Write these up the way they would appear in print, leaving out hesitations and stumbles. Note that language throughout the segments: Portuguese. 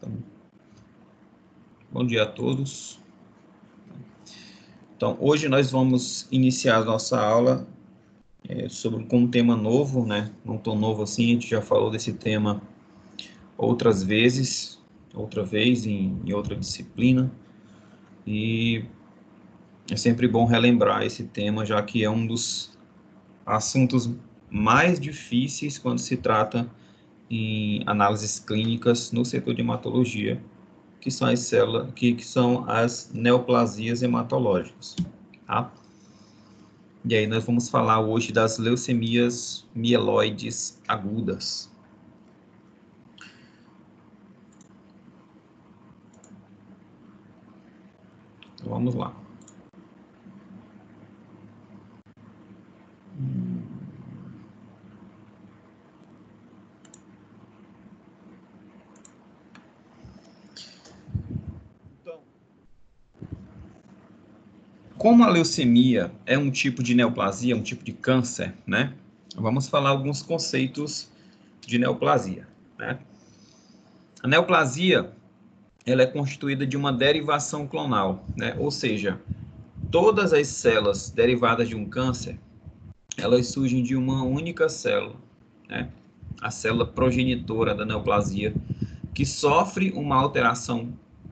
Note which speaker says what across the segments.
Speaker 1: Bom dia a todos. Então, hoje nós vamos iniciar a nossa aula com um tema novo, né? Não tão novo assim, a gente já falou desse tema outra vez em outra disciplina, e é sempre bom relembrar esse tema, já que é um dos assuntos mais difíceis quando se trata em análises clínicas no setor de hematologia, que são as células, que são as neoplasias hematológicas, tá? E aí nós vamos falar hoje das leucemias mieloides agudas. Então, vamos lá. Então, como a leucemia é um tipo de neoplasia, um tipo de câncer, né? Vamos falar alguns conceitos de neoplasia, né? A neoplasia, ela é constituída de uma derivação clonal, né? Ou seja, todas as células derivadas de um câncer, elas surgem de uma única célula, né? A célula progenitora da neoplasia, que sofre uma alteração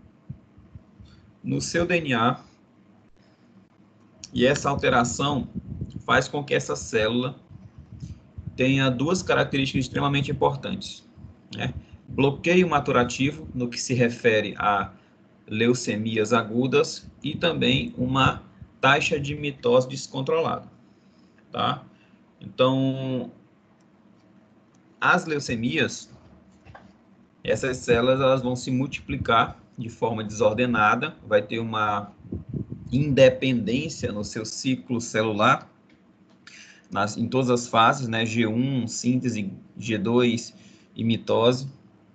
Speaker 1: no seu DNA, e essa alteração faz com que essa célula tenha duas características extremamente importantes, né? Bloqueio maturativo, no que se refere a leucemias agudas, e também uma taxa de mitose descontrolada, tá? Então, as leucemias, essas células, elas vão se multiplicar de forma desordenada, vai ter uma independência no seu ciclo celular, em todas as fases, né? G1, síntese, G2 e mitose.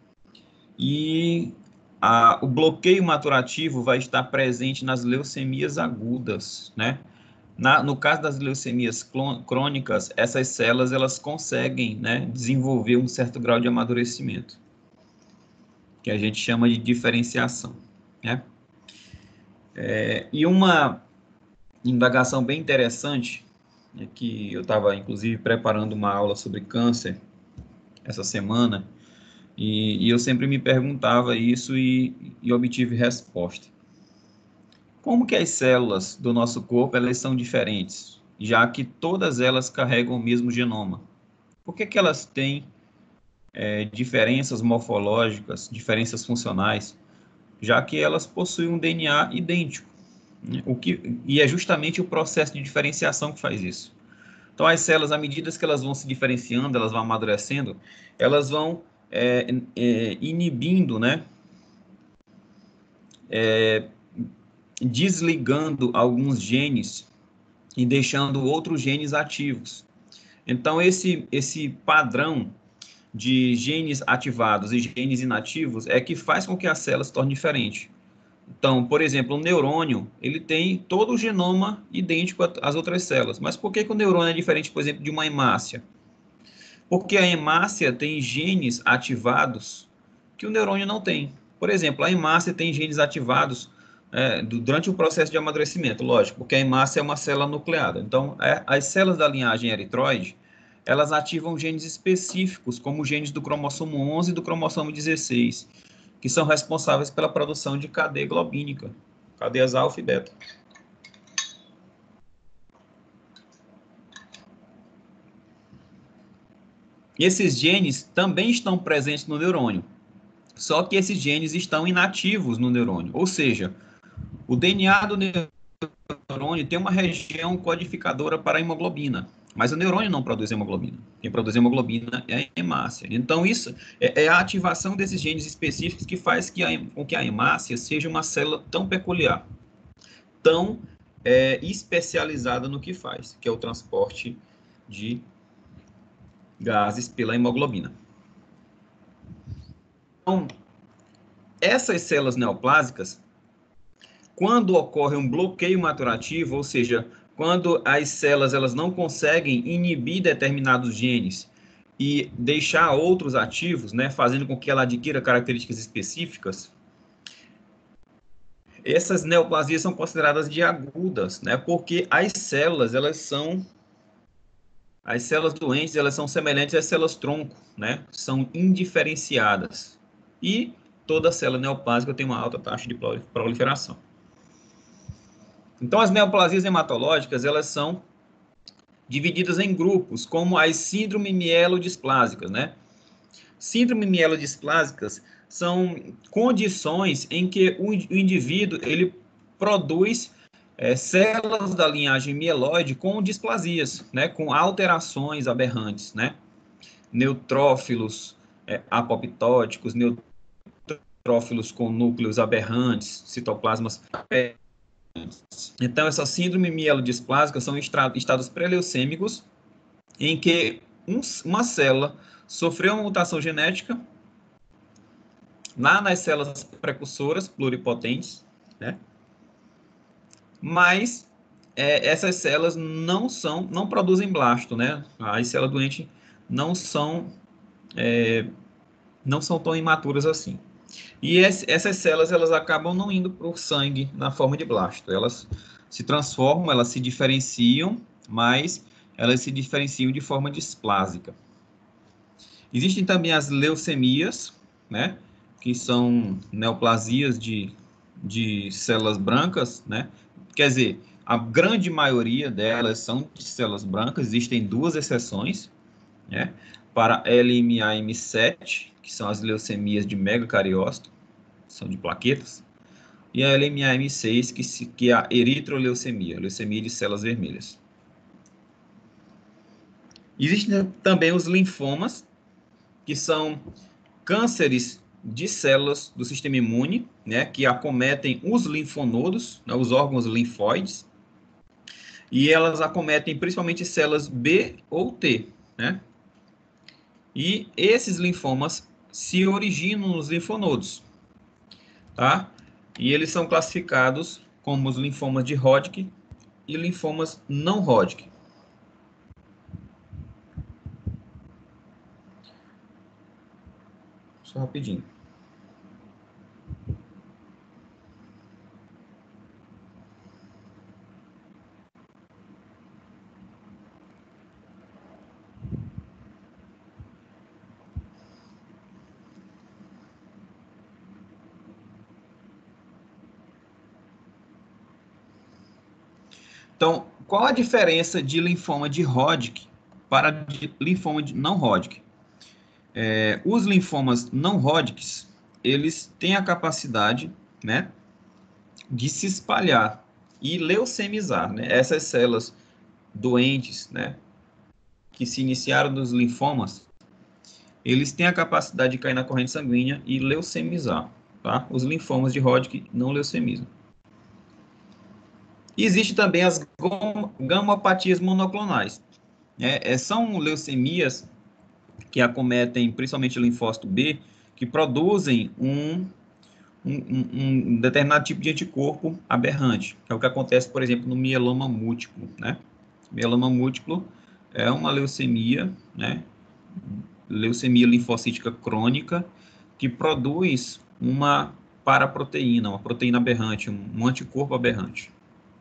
Speaker 1: E o bloqueio maturativo vai estar presente nas leucemias agudas, né? No caso das leucemias crônicas, essas células, elas conseguem, né, desenvolver um certo grau de amadurecimento, que a gente chama de diferenciação, né? E uma indagação bem interessante, né, que eu estava, inclusive, preparando uma aula sobre câncer essa semana, e eu sempre me perguntava isso e obtive resposta. Como que as células do nosso corpo, elas são diferentes, já que todas elas carregam o mesmo genoma? Por que que elas têm diferenças morfológicas, diferenças funcionais, já que elas possuem um DNA idêntico, né? E é justamente o processo de diferenciação que faz isso. Então, as células, à medida que elas vão se diferenciando, elas vão amadurecendo, elas vão inibindo, né? Desligando alguns genes e deixando outros genes ativos. Então, esse padrão de genes ativados e genes inativos é que faz com que a célula se torne diferente. Então, por exemplo, o neurônio, ele tem todo o genoma idêntico às outras células. Mas por que que o neurônio é diferente, por exemplo, de uma hemácia? Porque a hemácia tem genes ativados que o neurônio não tem. Por exemplo, a hemácia tem genes ativados durante o processo de amadurecimento, lógico, porque a hemácia é uma célula nucleada. Então, as células da linhagem eritroide, elas ativam genes específicos, como os genes do cromossomo 11 e do cromossomo 16, que são responsáveis pela produção de cadeia globínica, cadeias alfa e beta. E esses genes também estão presentes no neurônio, só que esses genes estão inativos no neurônio, ou seja, o DNA do neurônio tem uma região codificadora para a hemoglobina, mas o neurônio não produz hemoglobina. Quem produz hemoglobina é a hemácia. Então, isso é a ativação desses genes específicos que faz com que a hemácia seja uma célula tão peculiar, tão especializada no que faz, que é o transporte de gases pela hemoglobina. Então, essas células neoplásicas, quando ocorre um bloqueio maturativo, ou seja, quando as células elas não conseguem inibir determinados genes e deixar outros ativos, né, fazendo com que ela adquira características específicas, essas neoplasias são consideradas de agudas, né, porque as células doentes, elas são semelhantes às células tronco, né, são indiferenciadas, e toda célula neoplásica tem uma alta taxa de proliferação. Então, as neoplasias hematológicas, elas são divididas em grupos, como as síndromes mielodisplásicas, né? Síndrome mielodisplásicas são condições em que o indivíduo ele produz células da linhagem mieloide com displasias, né? Com alterações aberrantes, né? Neutrófilos apoptóticos, neutrófilos com núcleos aberrantes, citoplasmas aberrantes. Então, essa síndrome mielodisplásica são estados pré-leucêmicos em que uma célula sofreu uma mutação genética lá nas células precursoras pluripotentes, né? Mas essas células não produzem blasto, né? As células doentes não são tão imaturas assim. E essas células, elas acabam não indo para o sangue na forma de blasto. Elas se transformam, elas se diferenciam, mas elas se diferenciam de forma displásica. Existem também as leucemias, né, que são neoplasias de células brancas, né? Quer dizer, a grande maioria delas são de células brancas, existem duas exceções, né? Para LMA-M7, que são as leucemias de megacariócito, são de plaquetas, e a LMA-M6, que é a eritroleucemia, leucemia de células vermelhas. Existem também os linfomas, que são cânceres de células do sistema imune, né, que acometem os linfonodos, né, os órgãos linfóides, e elas acometem principalmente células B ou T, né? E esses linfomas se originam nos linfonodos, tá? E eles são classificados como os linfomas de Hodgkin e linfomas não Hodgkin. Só rapidinho. Então, qual a diferença de linfoma de Hodgkin para de linfoma de não Hodgkin? Os linfomas não Hodgkin, eles têm a capacidade, né, de se espalhar e leucemizar, né? Essas células doentes, né, que se iniciaram nos linfomas, eles têm a capacidade de cair na corrente sanguínea e leucemizar, tá? Os linfomas de Hodgkin não leucemizam. E existe também as gamopatias monoclonais. São leucemias que acometem principalmente o linfócito B, que produzem um determinado tipo de anticorpo aberrante, que é o que acontece, por exemplo, no mieloma múltiplo, né? Mieloma múltiplo é uma leucemia, né? Leucemia linfocítica crônica, que produz uma paraproteína, uma proteína aberrante, um anticorpo aberrante.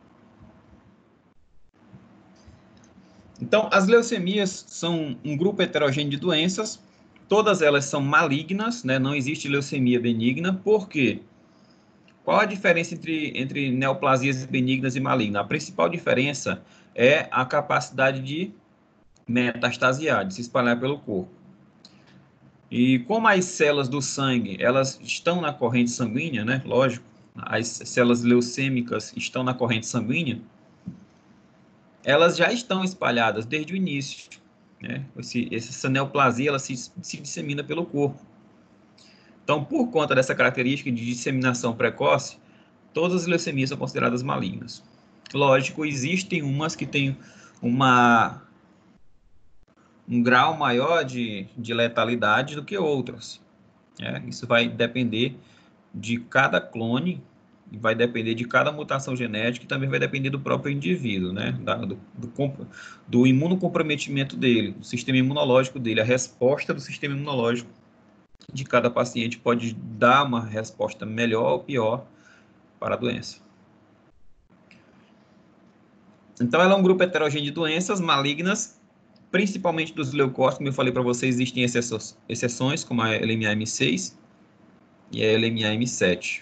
Speaker 1: Então, as leucemias são um grupo heterogêneo de doenças, todas elas são malignas, né? Não existe leucemia benigna, por quê? Qual a diferença entre neoplasias benignas e malignas? A principal diferença é a capacidade de metastasiar, de se espalhar pelo corpo. E como as células do sangue, elas estão na corrente sanguínea, né? Lógico, as células leucêmicas estão na corrente sanguínea, elas já estão espalhadas desde o início, né? Essa neoplasia, ela se dissemina pelo corpo. Então, por conta dessa característica de disseminação precoce, todas as leucemias são consideradas malignas. Lógico, existem umas que têm um grau maior de letalidade do que outras. Isso vai depender de cada clone, vai depender de cada mutação genética e também vai depender do próprio indivíduo, né? Do imunocomprometimento dele, do sistema imunológico dele. A resposta do sistema imunológico de cada paciente pode dar uma resposta melhor ou pior para a doença. Então, ela é um grupo heterogêneo de doenças malignas, principalmente dos leucócitos. Como eu falei para vocês, existem exceções, como a LMA-M6 e a LMA-M7.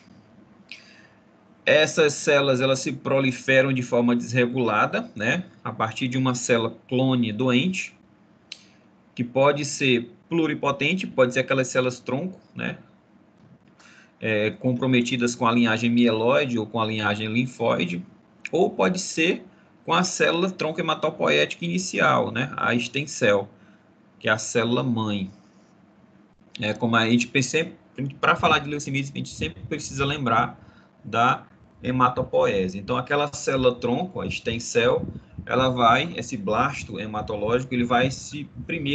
Speaker 1: Essas células, elas se proliferam de forma desregulada, né? A partir de uma célula clone doente, que pode ser pluripotente, pode ser aquelas células tronco, né? Comprometidas com a linhagem mieloide ou com a linhagem linfóide, ou pode ser com a célula tronco hematopoética inicial, né? A stem cell, que é a célula mãe. Como a gente sempre, para falar de leucemia, a gente sempre precisa lembrar da hematopoese. Então, aquela célula tronco, a stem cell, ela vai, esse blasto hematológico, ele vai se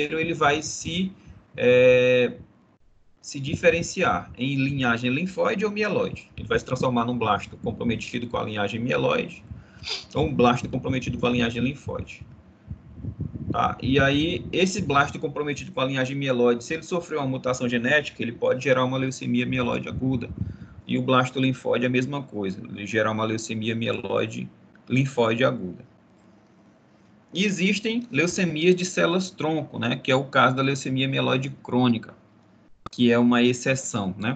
Speaker 1: diferenciar em linhagem linfóide ou mieloide. Ele vai se transformar num blasto comprometido com a linhagem mieloide ou um blasto comprometido com a linhagem linfóide. Tá? E aí, esse blasto comprometido com a linhagem mieloide, se ele sofreu uma mutação genética, ele pode gerar uma leucemia mieloide aguda. E o blasto linfóide é a mesma coisa, ele gera uma leucemia mieloide linfóide aguda. E existem leucemias de células tronco, né, que é o caso da leucemia mieloide crônica, que é uma exceção, né?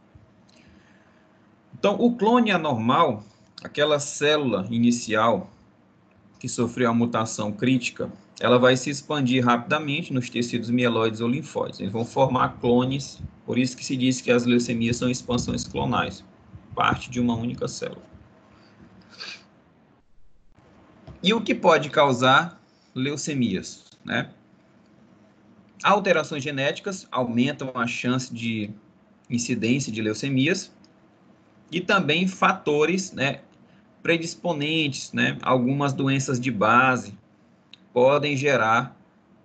Speaker 1: Então, o clone anormal, aquela célula inicial que sofreu a mutação crítica, ela vai se expandir rapidamente nos tecidos mieloides ou linfóides. Eles vão formar clones, por isso que se diz que as leucemias são expansões clonais, parte de uma única célula. E o que pode causar leucemias, né? Alterações genéticas aumentam a chance de incidência de leucemias e também fatores, né, predisponentes, né? Algumas doenças de base podem gerar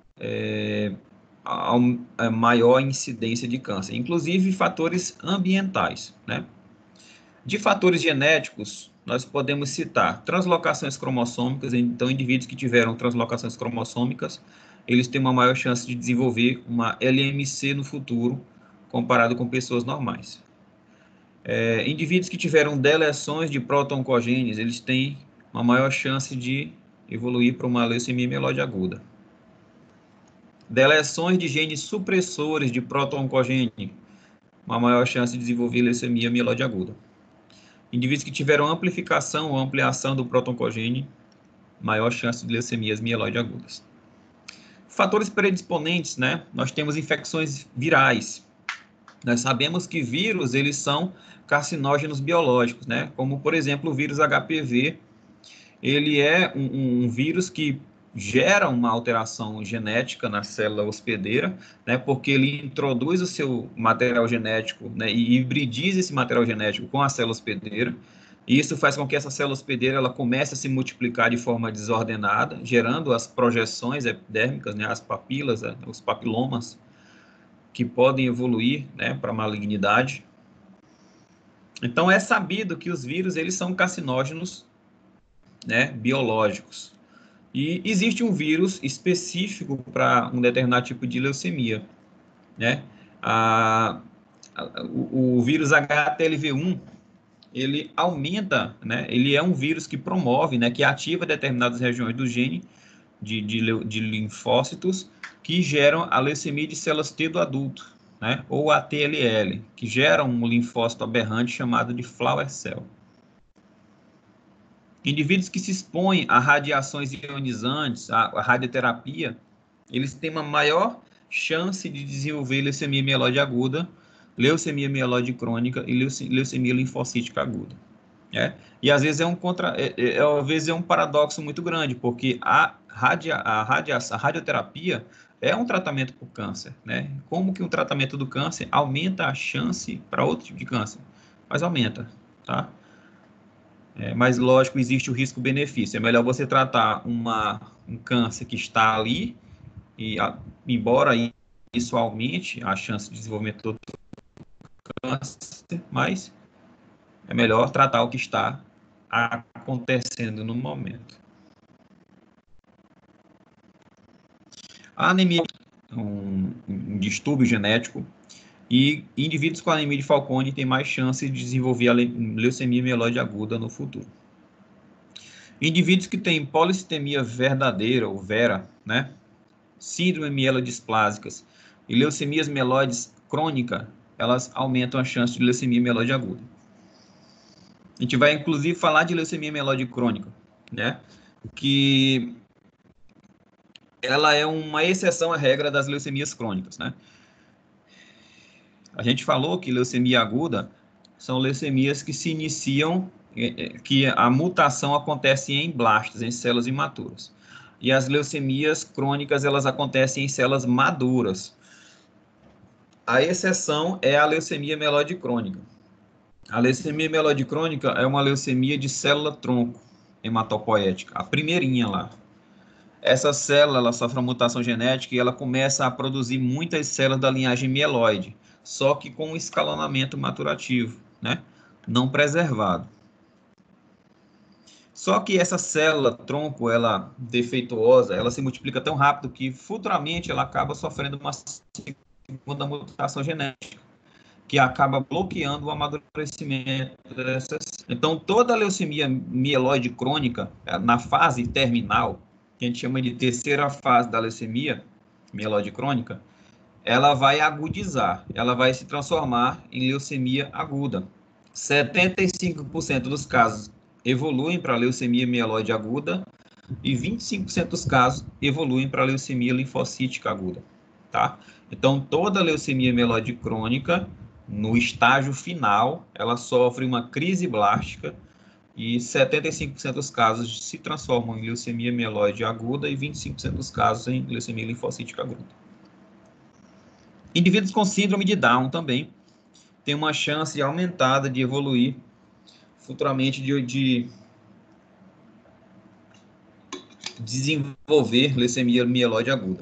Speaker 1: a maior incidência de câncer, inclusive fatores ambientais, né? De fatores genéticos, nós podemos citar translocações cromossômicas. Então, indivíduos que tiveram translocações cromossômicas, eles têm uma maior chance de desenvolver uma LMC no futuro, comparado com pessoas normais. Indivíduos que tiveram deleções de proto-oncogenes, eles têm uma maior chance de evoluir para uma leucemia mieloide aguda. Deleções de genes supressores de proto-oncogene, uma maior chance de desenvolver leucemia mieloide aguda. Indivíduos que tiveram amplificação ou ampliação do proto-oncogene, maior chance de leucemias mieloide agudas. Fatores predisponentes, né? Nós temos infecções virais. Nós sabemos que vírus, eles são carcinógenos biológicos, né? Como, por exemplo, o vírus HPV. Ele é um vírus que gera uma alteração genética na célula hospedeira, né, porque ele introduz o seu material genético, né, e hibridiza esse material genético com a célula hospedeira, e isso faz com que essa célula hospedeira ela comece a se multiplicar de forma desordenada, gerando as projeções epidérmicas, né, as papilas, os papilomas, que podem evoluir, né, para malignidade. Então, é sabido que os vírus eles são carcinógenos, né, biológicos. E existe um vírus específico para um determinado tipo de leucemia, né? O vírus HTLV1, ele aumenta, né? Ele é um vírus que promove, né? Que ativa determinadas regiões do gene de linfócitos que geram a leucemia de células T do adulto, né? Ou a TLL, que gera um linfócito aberrante chamado de flower cell. Indivíduos que se expõem a radiações ionizantes, a radioterapia, eles têm uma maior chance de desenvolver leucemia mieloide aguda, leucemia mieloide crônica e leucemia linfocítica aguda. E às vezes às vezes é um paradoxo muito grande, porque a radioterapia é um tratamento para o câncer, né? Como que um tratamento do câncer aumenta a chance para outro tipo de câncer? Mas aumenta, tá? Mas, lógico, existe o risco-benefício. É melhor você tratar um câncer que está ali, e embora isso aumente a chance de desenvolvimento do câncer, mas é melhor tratar o que está acontecendo no momento. A anemia é um distúrbio genético e indivíduos com anemia de Fanconi têm mais chance de desenvolver a leucemia mieloide aguda no futuro. Indivíduos que têm policitemia verdadeira, ou vera, né, síndrome mielodisplasicas e leucemias mieloides crônica, elas aumentam a chance de leucemia mieloide aguda. A gente vai, inclusive, falar de leucemia mieloide crônica, né, que ela é uma exceção à regra das leucemias crônicas, né. A gente falou que leucemia aguda são leucemias que se iniciam, que a mutação acontece em blastos, em células imaturas. E as leucemias crônicas, elas acontecem em células maduras. A exceção é a leucemia mieloide crônica. A leucemia mieloide crônica é uma leucemia de célula-tronco hematopoética, a primeirinha lá. Essa célula, ela sofre uma mutação genética e ela começa a produzir muitas células da linhagem mieloide, só que com um escalonamento maturativo, né? Não preservado. Só que essa célula tronco, ela defeituosa, ela se multiplica tão rápido que futuramente ela acaba sofrendo uma segunda mutação genética, que acaba bloqueando o amadurecimento dessas. Então, toda a leucemia mieloide crônica, na fase terminal, que a gente chama de terceira fase da leucemia mieloide crônica, ela vai agudizar, ela vai se transformar em leucemia aguda. 75% dos casos evoluem para leucemia mieloide aguda e 25% dos casos evoluem para leucemia linfocítica aguda, tá? Então, toda leucemia mieloide crônica, no estágio final, ela sofre uma crise blástica e 75% dos casos se transformam em leucemia mieloide aguda e 25% dos casos em leucemia linfocítica aguda. Indivíduos com síndrome de Down também têm uma chance aumentada de evoluir futuramente de desenvolver leucemia mieloide aguda.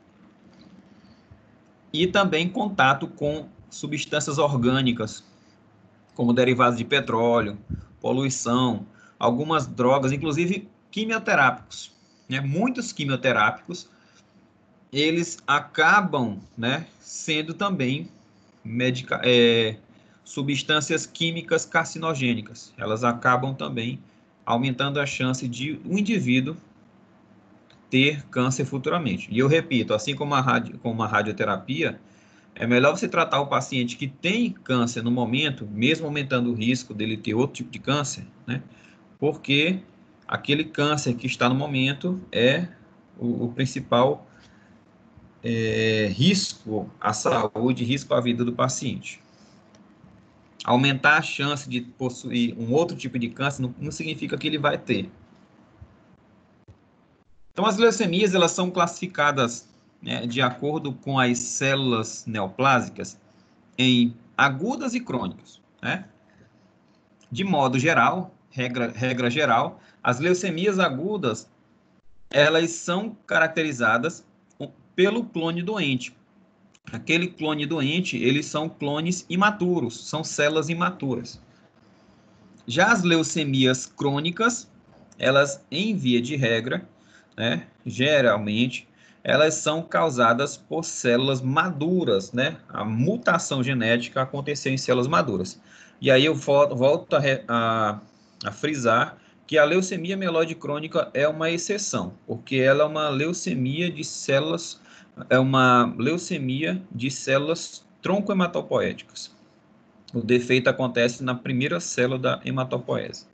Speaker 1: E também contato com substâncias orgânicas, como derivados de petróleo, poluição, algumas drogas, inclusive quimioterápicos, né? Muitos quimioterápicos, eles acabam, né, sendo também substâncias químicas carcinogênicas. Elas acabam também aumentando a chance de um indivíduo ter câncer futuramente. E eu repito, assim como a radioterapia, é melhor você tratar o paciente que tem câncer no momento, mesmo aumentando o risco dele ter outro tipo de câncer, né? Porque aquele câncer que está no momento é o principal risco à saúde, risco à vida do paciente. Aumentar a chance de possuir um outro tipo de câncer não significa que ele vai ter. Então, as leucemias, elas são classificadas, né, de acordo com as células neoplásicas em agudas e crônicas, né? De modo geral, regra geral, as leucemias agudas, elas são caracterizadas pelo clone doente. Aquele clone doente, eles são clones imaturos, são células imaturas. Já as leucemias crônicas, elas, em via de regra, né, geralmente, elas são causadas por células maduras, né? A mutação genética aconteceu em células maduras. E aí eu volto a frisar que a leucemia mieloide crônica é uma exceção, porque ela é uma leucemia de células, tronco-hematopoéticas. O defeito acontece na primeira célula da hematopoese.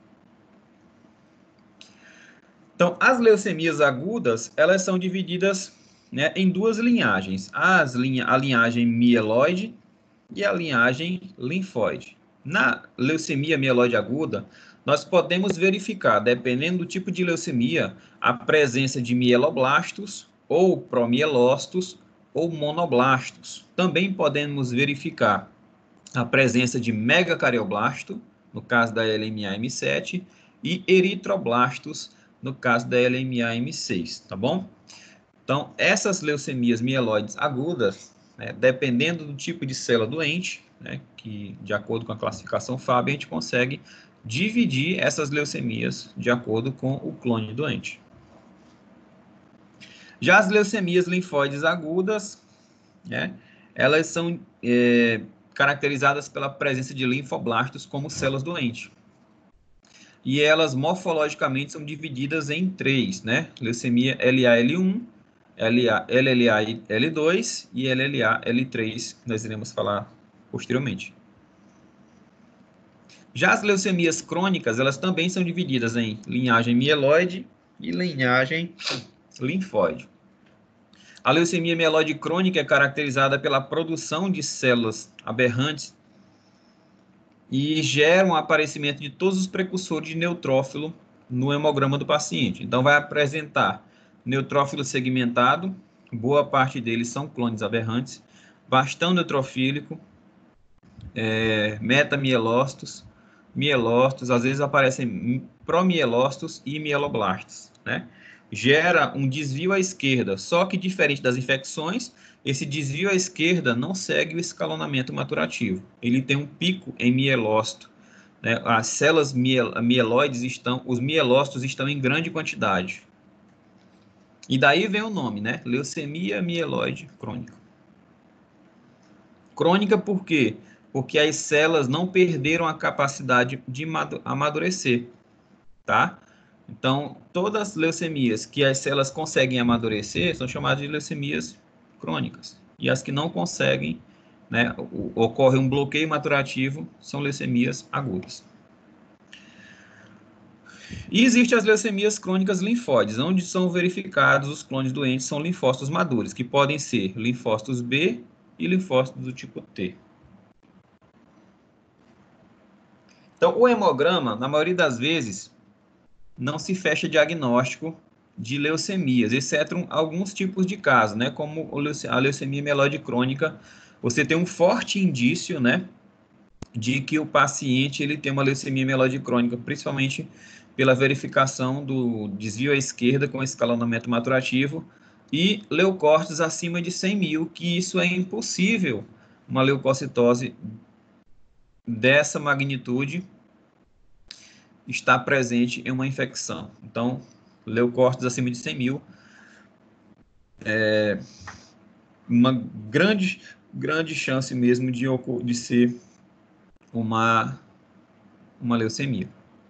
Speaker 1: Então, as leucemias agudas, elas são divididas, né, em duas linhagens. A linhagem mieloide e a linhagem linfóide. Na leucemia mieloide aguda, nós podemos verificar, dependendo do tipo de leucemia, a presença de mieloblastos, ou promielócitos, ou monoblastos. Também podemos verificar a presença de megacardioblasto, no caso da LMA-M7, e eritroblastos, no caso da LMA-M6, tá bom? Então, essas leucemias mieloides agudas, né, dependendo do tipo de célula doente, né, que de acordo com a classificação FAB, a gente consegue dividir essas leucemias de acordo com o clone doente. Já as leucemias linfóides agudas, né, elas são caracterizadas pela presença de linfoblastos como células doentes. E elas morfologicamente são divididas em três, né? Leucemia LA-L1, LLA-L2 e LLA-L3, que nós iremos falar posteriormente. Já as leucemias crônicas, elas também são divididas em linhagem mieloide e linhagem linfóide. A leucemia mieloide crônica é caracterizada pela produção de células aberrantes e gera um aparecimento de todos os precursores de neutrófilo no hemograma do paciente. Então, vai apresentar neutrófilo segmentado, boa parte deles são clones aberrantes, bastão neutrofílico, metamielócitos, mielócitos, às vezes aparecem promielócitos e mieloblastos, né? Gera um desvio à esquerda, só que diferente das infecções, esse desvio à esquerda não segue o escalonamento maturativo. Ele tem um pico em mielócito, né? As células mieloides os mielócitos estão em grande quantidade. E daí vem o nome, né? Leucemia mieloide crônica. Crônica por quê? Porque as células não perderam a capacidade de amadurecer, tá? Então, todas as leucemias que as células conseguem amadurecer são chamadas de leucemias crônicas. E as que não conseguem, né, ocorre um bloqueio maturativo, são leucemias agudas. E existem as leucemias crônicas linfóides, onde são verificados os clones doentes, são linfócitos maduros, que podem ser linfócitos B e linfócitos do tipo T. Então, o hemograma, na maioria das vezes, não se fecha diagnóstico de leucemias, exceto alguns tipos de casos, né, como a leucemia mieloide crônica. Você tem um forte indício, né, de que o paciente ele tem uma leucemia mieloide crônica, principalmente pela verificação do desvio à esquerda com escalonamento maturativo e leucócitos acima de 100 mil, que isso é impossível, uma leucocitose dessa magnitude está presente em uma infecção. Então, leucócitos acima de 100 mil é uma grande chance mesmo de ser uma leucemia.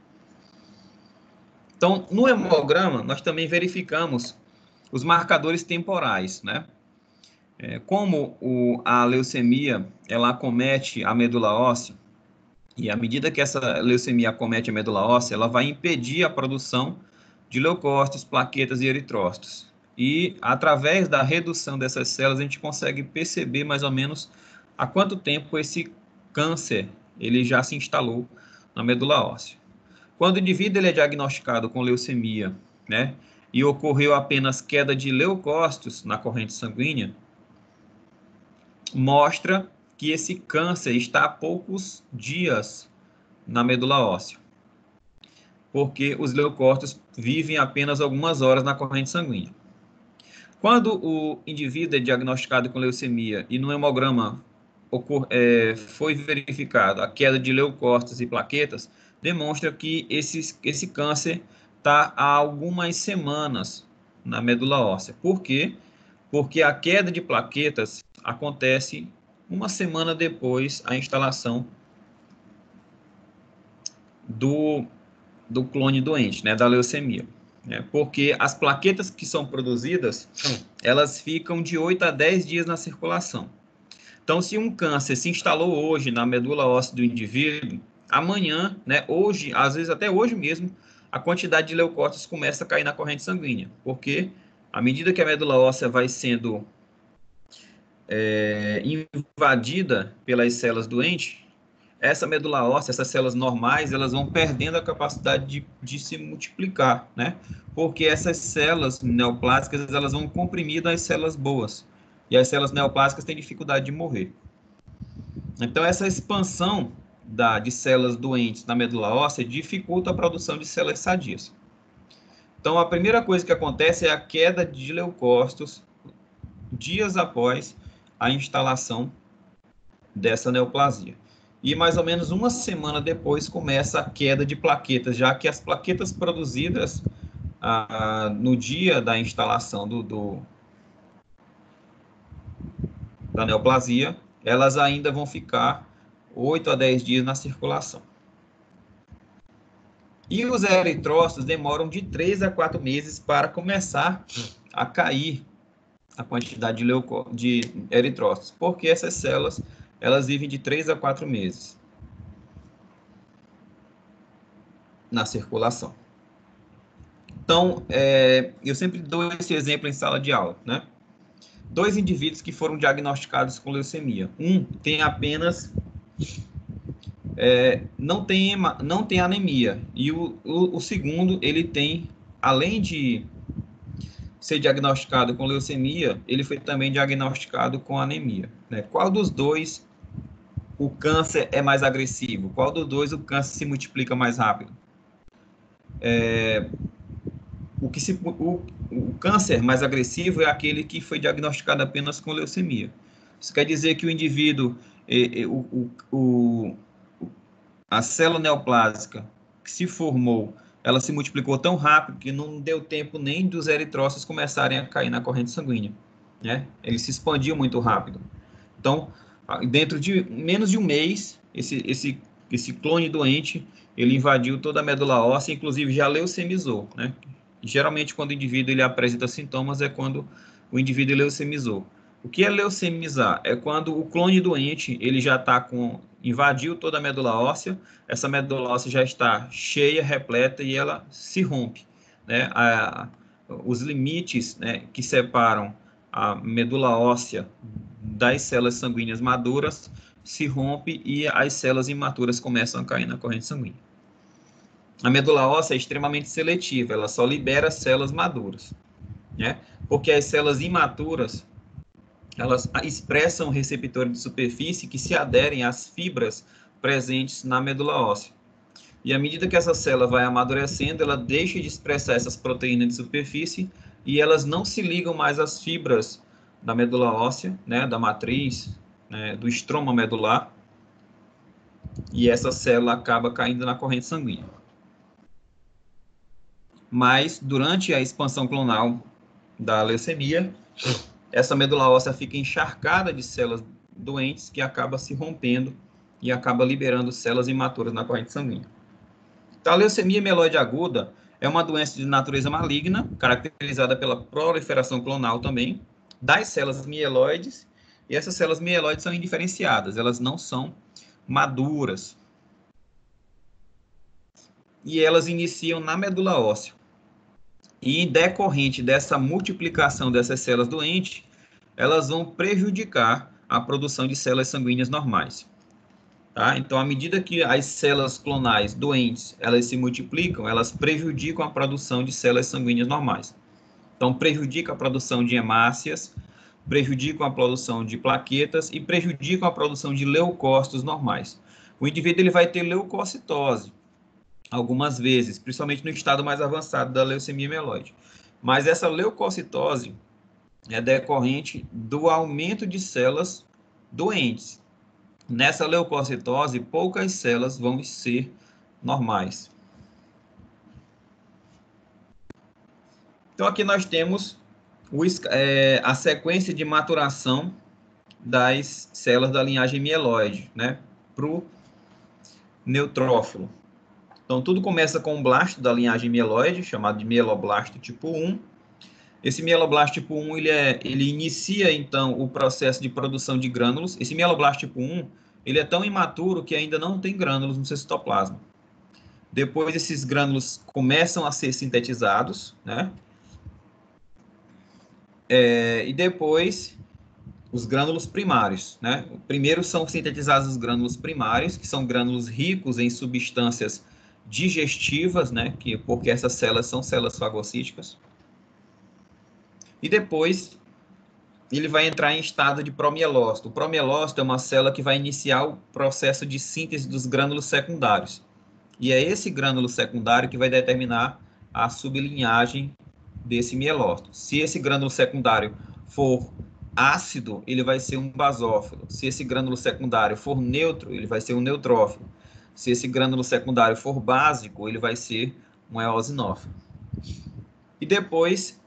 Speaker 1: Então, no hemograma, nós também verificamos os marcadores temporais, né? Como a leucemia, ela acomete a medula óssea, e à medida que essa leucemia acomete a medula óssea, ela vai impedir a produção de leucócitos, plaquetas e eritrócitos. E, através da redução dessas células, a gente consegue perceber mais ou menos há quanto tempo esse câncer ele já se instalou na medula óssea. Quando o indivíduo ele é diagnosticado com leucemia, né, e ocorreu apenas queda de leucócitos na corrente sanguínea, mostra que esse câncer está há poucos dias na medula óssea, porque os leucócitos vivem apenas algumas horas na corrente sanguínea. Quando o indivíduo é diagnosticado com leucemia e no hemograma foi verificado a queda de leucócitos e plaquetas, demonstra que esse câncer está há algumas semanas na medula óssea. Por quê? Porque a queda de plaquetas acontece uma semana depois da instalação do clone doente, né, da leucemia. Porque as plaquetas que são produzidas, elas ficam de 8 a 10 dias na circulação. Então, se um câncer se instalou hoje na medula óssea do indivíduo, amanhã, né, hoje, às vezes até hoje mesmo, a quantidade de leucócitos começa a cair na corrente sanguínea, porque à medida que a medula óssea vai sendo invadida pelas células doentes, essa medula óssea, essas células normais, elas vão perdendo a capacidade de se multiplicar, né? Porque essas células neoplásicas, elas vão comprimindo as células boas. E as células neoplásicas têm dificuldade de morrer. Então, essa expansão de células doentes na medula óssea dificulta a produção de células sadias. Então, a primeira coisa que acontece é a queda de leucócitos dias após a instalação dessa neoplasia. E mais ou menos uma semana depois começa a queda de plaquetas, já que as plaquetas produzidas no dia da instalação da neoplasia, elas ainda vão ficar 8 a 10 dias na circulação. E os eritrócitos demoram de 3 a 4 meses para começar a cair a quantidade de eritrócitos, porque essas células elas vivem de 3 a 4 meses na circulação. Então, eu sempre dou esse exemplo em sala de aula, né? 2 indivíduos que foram diagnosticados com leucemia. Um tem apenas... não tem anemia. E o segundo, ele tem, além de ser diagnosticado com leucemia, ele foi também diagnosticado com anemia, né? Qual dos dois o câncer é mais agressivo? Qual dos dois o câncer se multiplica mais rápido? O câncer mais agressivo é aquele que foi diagnosticado apenas com leucemia. Isso quer dizer que o indivíduo, a célula neoplásica que se formou, ela se multiplicou tão rápido que não deu tempo nem dos eritrócitos começarem a cair na corrente sanguínea, né? Ele se expandiu muito rápido. Então, dentro de menos de um mês, esse clone doente, ele invadiu toda a medula óssea, inclusive já leucemizou, né? Geralmente, quando o indivíduo ele apresenta sintomas, é quando o indivíduo leucemizou. O que é leucemizar? É quando o clone doente, ele já está invadiu toda a medula óssea, essa medula óssea já está cheia, repleta, e ela se rompe, né? Os limites, né, que separam a medula óssea das células sanguíneas maduras se rompe e as células imaturas começam a cair na corrente sanguínea. A medula óssea é extremamente seletiva, ela só libera células maduras, né? Porque as células imaturas, elas expressam receptores de superfície que se aderem às fibras presentes na medula óssea. E à medida que essa célula vai amadurecendo, ela deixa de expressar essas proteínas de superfície e elas não se ligam mais às fibras da medula óssea, né, da matriz, né, do estroma medular, e essa célula acaba caindo na corrente sanguínea. Mas, durante a expansão clonal da leucemia, essa medula óssea fica encharcada de células doentes que acaba se rompendo e acaba liberando células imaturas na corrente sanguínea. Então, a leucemia mieloide aguda é uma doença de natureza maligna, caracterizada pela proliferação clonal também, das células mieloides, e essas células mieloides são indiferenciadas, elas não são maduras. E elas iniciam na medula óssea. E, decorrente dessa multiplicação dessas células doentes, elas vão prejudicar a produção de células sanguíneas normais. Tá? Então, à medida que as células clonais doentes, elas se multiplicam, elas prejudicam a produção de células sanguíneas normais. Então, prejudica a produção de hemácias, prejudicam a produção de plaquetas e prejudicam a produção de leucócitos normais. O indivíduo ele vai ter leucocitose algumas vezes, principalmente no estado mais avançado da leucemia mieloide. Mas essa leucocitose é decorrente do aumento de células doentes. Nessa leucocitose, poucas células vão ser normais. Então, aqui nós temos a sequência de maturação das células da linhagem mieloide, né, para o neutrófilo. Então, tudo começa com um blasto da linhagem mieloide, chamado de mieloblasto tipo 1. Esse mieloblasto tipo 1, ele inicia, então, o processo de produção de grânulos. Esse mieloblasto tipo 1, ele é tão imaturo que ainda não tem grânulos no seu citoplasma. Depois, esses grânulos começam a ser sintetizados, né? E depois, os grânulos primários, né? Primeiro são sintetizados os grânulos primários, que são grânulos ricos em substâncias digestivas, né? Porque essas células são células fagocíticas. E depois, ele vai entrar em estado de promielócito. O promielócito é uma célula que vai iniciar o processo de síntese dos grânulos secundários. E é esse grânulo secundário que vai determinar a sublinhagem desse mielócito. Se esse grânulo secundário for ácido, ele vai ser um basófilo. Se esse grânulo secundário for neutro, ele vai ser um neutrófilo. Se esse grânulo secundário for básico, ele vai ser um eosinófilo. E depois,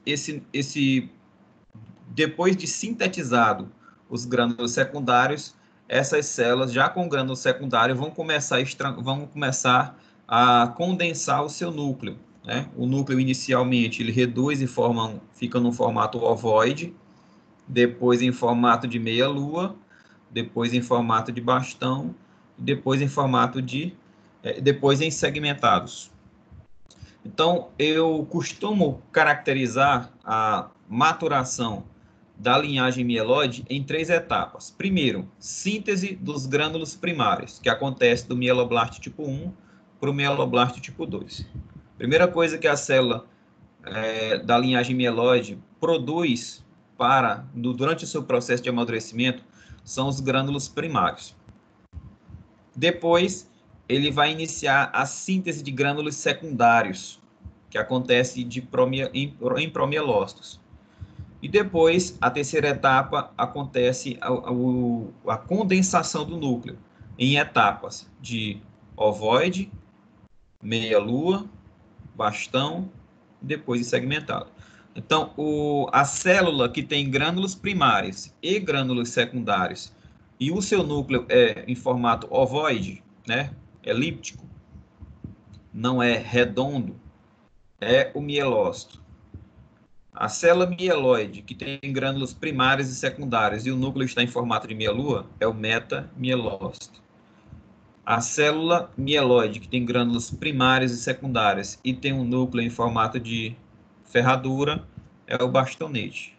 Speaker 1: depois de sintetizado os grânulos secundários, essas células, já com o grânulo secundário, vão começar a condensar o seu núcleo, né? O núcleo, inicialmente, ele reduz e fica no formato ovoide, depois em formato de meia-lua, depois em formato de bastão, depois em formato depois em segmentados. Então, eu costumo caracterizar a maturação da linhagem mieloide em 3 etapas. Primeiro, síntese dos grânulos primários, que acontece do mieloblasto tipo 1 para o mieloblasto tipo 2. Primeira coisa que a célula da linhagem mieloide produz durante o seu processo de amadurecimento são os grânulos primários. Depois, ele vai iniciar a síntese de grânulos secundários, que acontece em promielócitos. E depois, a terceira etapa, acontece a condensação do núcleo em etapas de ovoide, meia-lua, bastão, e depois em segmentado. Então, a célula que tem grânulos primários e grânulos secundários, e o seu núcleo é em formato ovoide, né, elíptico, não é redondo, é o mielócito. A célula mieloide, que tem grânulos primários e secundários, e o núcleo está em formato de meia-lua, é o metamielócito. A célula mieloide, que tem grânulos primários e secundários, e tem um núcleo em formato de ferradura, é o bastonete.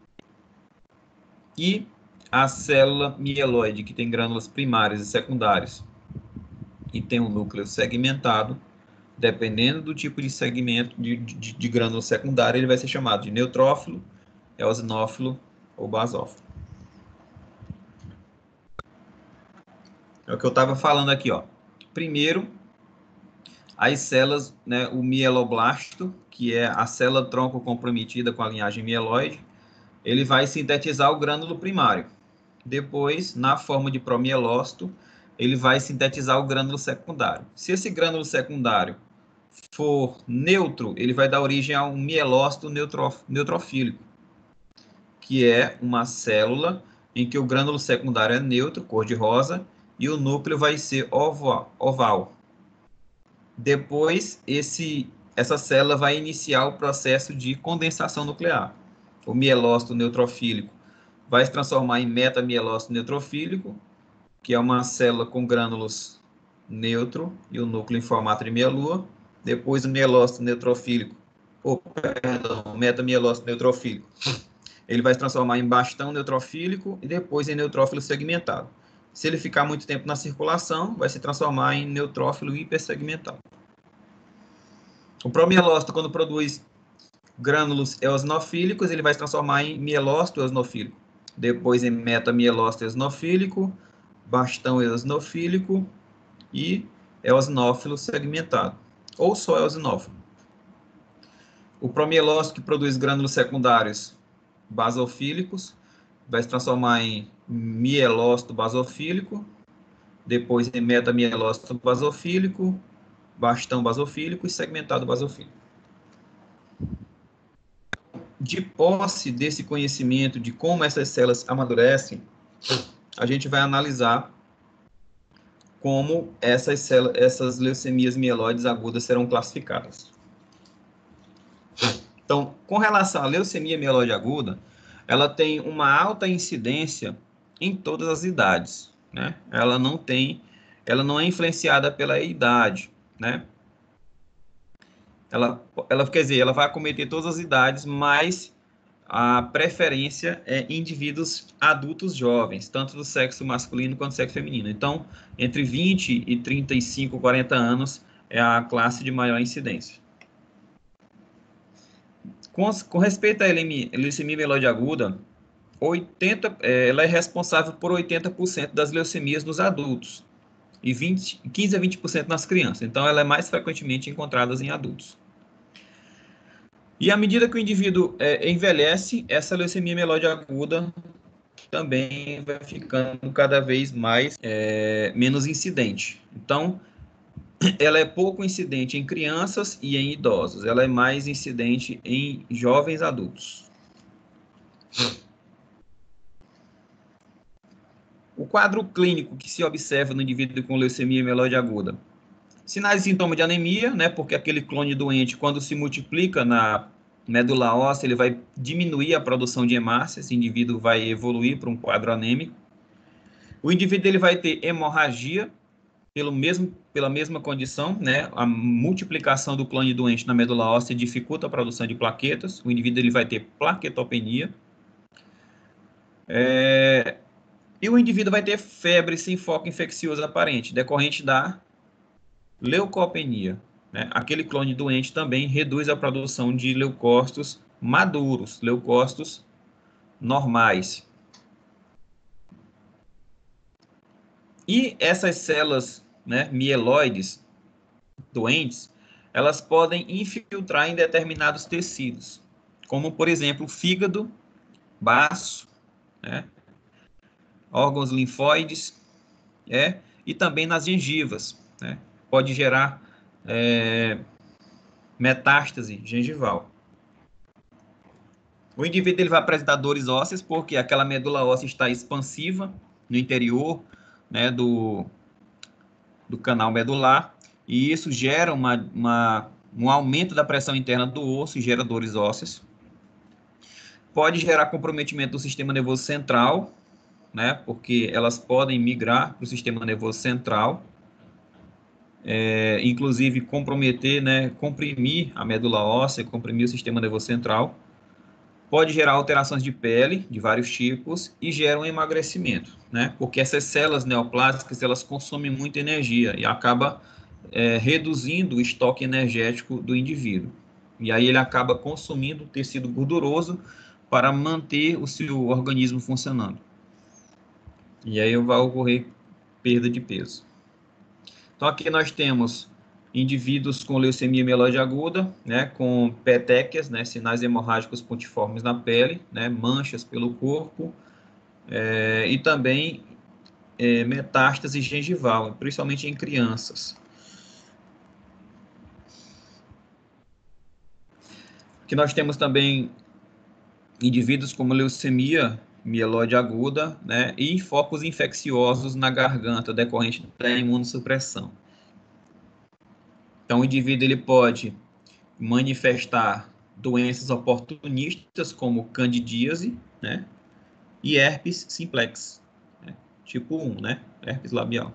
Speaker 1: E a célula mieloide, que tem grânulos primários e secundários, e tem um núcleo segmentado, dependendo do tipo de segmento de grânulo secundário, ele vai ser chamado de neutrófilo, eosinófilo ou basófilo. É o que eu estava falando aqui, ó. Primeiro, as células, né, o mieloblasto, que é a célula tronco comprometida com a linhagem mieloide, ele vai sintetizar o grânulo primário. Depois, na forma de promielócito, ele vai sintetizar o grânulo secundário. Se esse grânulo secundário for neutro, ele vai dar origem a um mielócito neutrofílico, que é uma célula em que o grânulo secundário é neutro, cor de rosa, e o núcleo vai ser oval. Depois, essa célula vai iniciar o processo de condensação nuclear. O mielócito neutrofílico vai se transformar em metamielócito neutrofílico, que é uma célula com grânulos neutro e o núcleo em formato de meia-lua. Depois, o mielócito neutrofílico, metamielócito neutrofílico, ele vai se transformar em bastão neutrofílico e depois em neutrófilo segmentado. Se ele ficar muito tempo na circulação, vai se transformar em neutrófilo hipersegmentado. O promielócito, quando produz grânulos eosinofílicos, ele vai se transformar em mielócito eosinofílico. Depois em metamielócito eosinofílico, bastão eosinofílico e eosinófilo segmentado, ou só eosinófilo. O promielócito, que produz grânulos secundários basofílicos, vai se transformar em mielócito basofílico, depois em metamielócito basofílico, bastão basofílico e segmentado basofílico. De posse desse conhecimento de como essas células amadurecem, a gente vai analisar como essas leucemias mieloides agudas serão classificadas. Então, com relação à leucemia mieloide aguda, ela tem uma alta incidência em todas as idades, né? Ela não é influenciada pela idade, né? Ela quer dizer, ela vai acometer todas as idades, mas a preferência é em indivíduos adultos jovens, tanto do sexo masculino quanto do sexo feminino. Então, entre 20 e 35, 40 anos é a classe de maior incidência. Com respeito à leucemia mieloide aguda, ela é responsável por 80% das leucemias nos adultos e 15 a 20% nas crianças. Então, ela é mais frequentemente encontrada em adultos. E à medida que o indivíduo envelhece, essa leucemia mieloide aguda também vai ficando cada vez mais menos incidente. Então, ela é pouco incidente em crianças e em idosos. Ela é mais incidente em jovens adultos. O quadro clínico que se observa no indivíduo com leucemia mieloide aguda. Sinais e sintomas de anemia, né? Porque aquele clone doente, quando se multiplica na medula óssea, ele vai diminuir a produção de hemácia, esse indivíduo vai evoluir para um quadro anêmico. O indivíduo ele vai ter hemorragia, pela mesma condição, né? A multiplicação do clone doente na medula óssea dificulta a produção de plaquetas. O indivíduo ele vai ter plaquetopenia. E o indivíduo vai ter febre sem foco infeccioso aparente, decorrente da leucopenia. Né? Aquele clone doente também reduz a produção de leucócitos maduros, leucócitos normais. E essas células, né, mieloides doentes, elas podem infiltrar em determinados tecidos, como, por exemplo, o fígado, baço, né, órgãos linfóides, e também nas gengivas. Né, pode gerar metástase gengival. O indivíduo ele vai apresentar dores ósseas porque aquela medula óssea está expansiva no interior, né, do canal medular, e isso gera um aumento da pressão interna do osso e gera dores ósseas. Pode gerar comprometimento do sistema nervoso central, né, porque elas podem migrar para o sistema nervoso central, inclusive comprometer, né, comprimir a medula óssea, comprimir o sistema nervoso central. Pode gerar alterações de pele, de vários tipos, e gera um emagrecimento, né? Porque essas células neoplásicas, elas consomem muita energia e acaba reduzindo o estoque energético do indivíduo. E aí ele acaba consumindo tecido gorduroso para manter o seu organismo funcionando. E aí vai ocorrer perda de peso. Então aqui nós temos indivíduos com leucemia mieloide aguda, né, com petequias, né, sinais hemorrágicos pontiformes na pele, né, manchas pelo corpo, e também metástase gengival, principalmente em crianças. Aqui nós temos também indivíduos com leucemia mieloide aguda, né, e focos infecciosos na garganta decorrente da imunossupressão. Então o indivíduo ele pode manifestar doenças oportunistas como candidíase, né, e herpes simplex, né, tipo 1, né, herpes labial.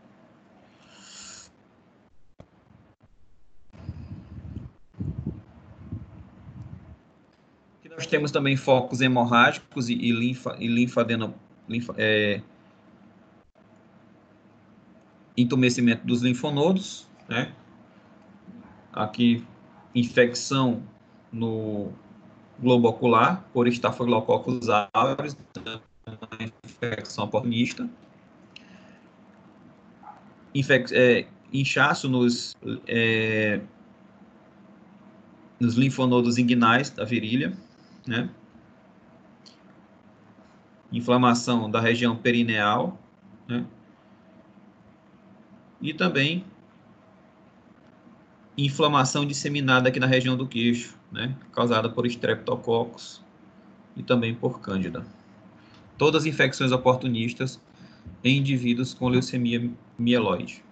Speaker 1: Aqui nós temos também focos hemorrágicos e entumecimento dos linfonodos, né, aqui infecção no globo ocular por Staphylococcus aureus, infecção oportunista, inchaço nos linfonodos inguinais da virilha, né? Inflamação da região perineal, né? E também inflamação disseminada aqui na região do queixo, né? Causada por Streptococcus e também por Cândida. Todas infecções oportunistas em indivíduos com leucemia mieloide.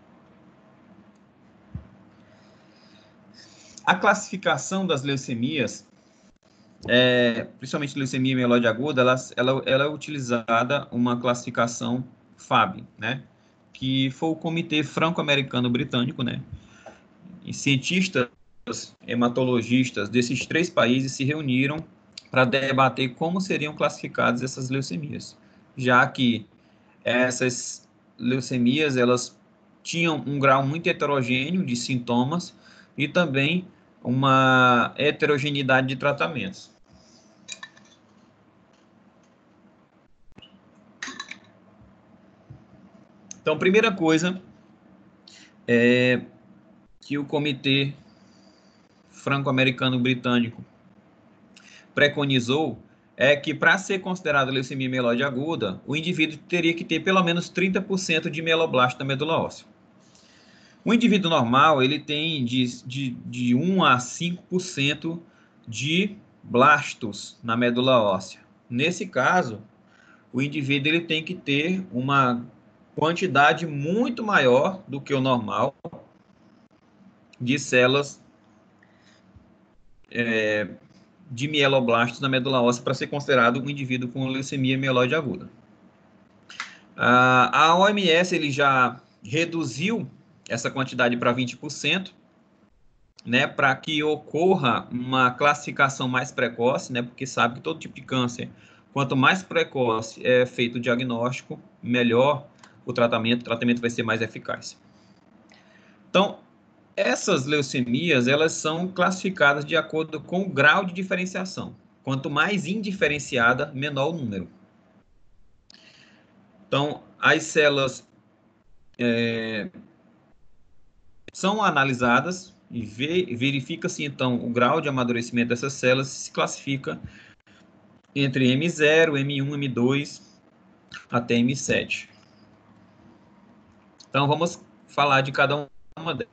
Speaker 1: A classificação das leucemias, principalmente leucemia mieloide aguda, ela é utilizada uma classificação FAB, né? Que foi o Comitê Franco-Americano Britânico, né? E cientistas hematologistas desses 3 países se reuniram para debater como seriam classificadas essas leucemias, já que essas leucemias elas tinham um grau muito heterogêneo de sintomas e também uma heterogeneidade de tratamentos. Então, primeira coisa que o Comitê Franco-Americano Britânico preconizou é que para ser considerado leucemia mieloide aguda, o indivíduo teria que ter pelo menos 30% de mieloblasto na medula óssea. O indivíduo normal, ele tem de 1 a 5% de blastos na medula óssea. Nesse caso, o indivíduo ele tem que ter uma quantidade muito maior do que o normal de células de mieloblastos na medula óssea para ser considerado um indivíduo com leucemia mieloide aguda. A OMS ele já reduziu essa quantidade para 20%, né, para que ocorra uma classificação mais precoce, né, porque sabe que todo tipo de câncer, quanto mais precoce é feito o diagnóstico, melhor o tratamento vai ser mais eficaz. Então, essas leucemias, elas são classificadas de acordo com o grau de diferenciação. Quanto mais indiferenciada, menor o número. Então, as células são analisadas e verifica-se, então, o grau de amadurecimento dessas células se classifica entre M0, M1, M2 até M7. Então, vamos falar de cada uma delas.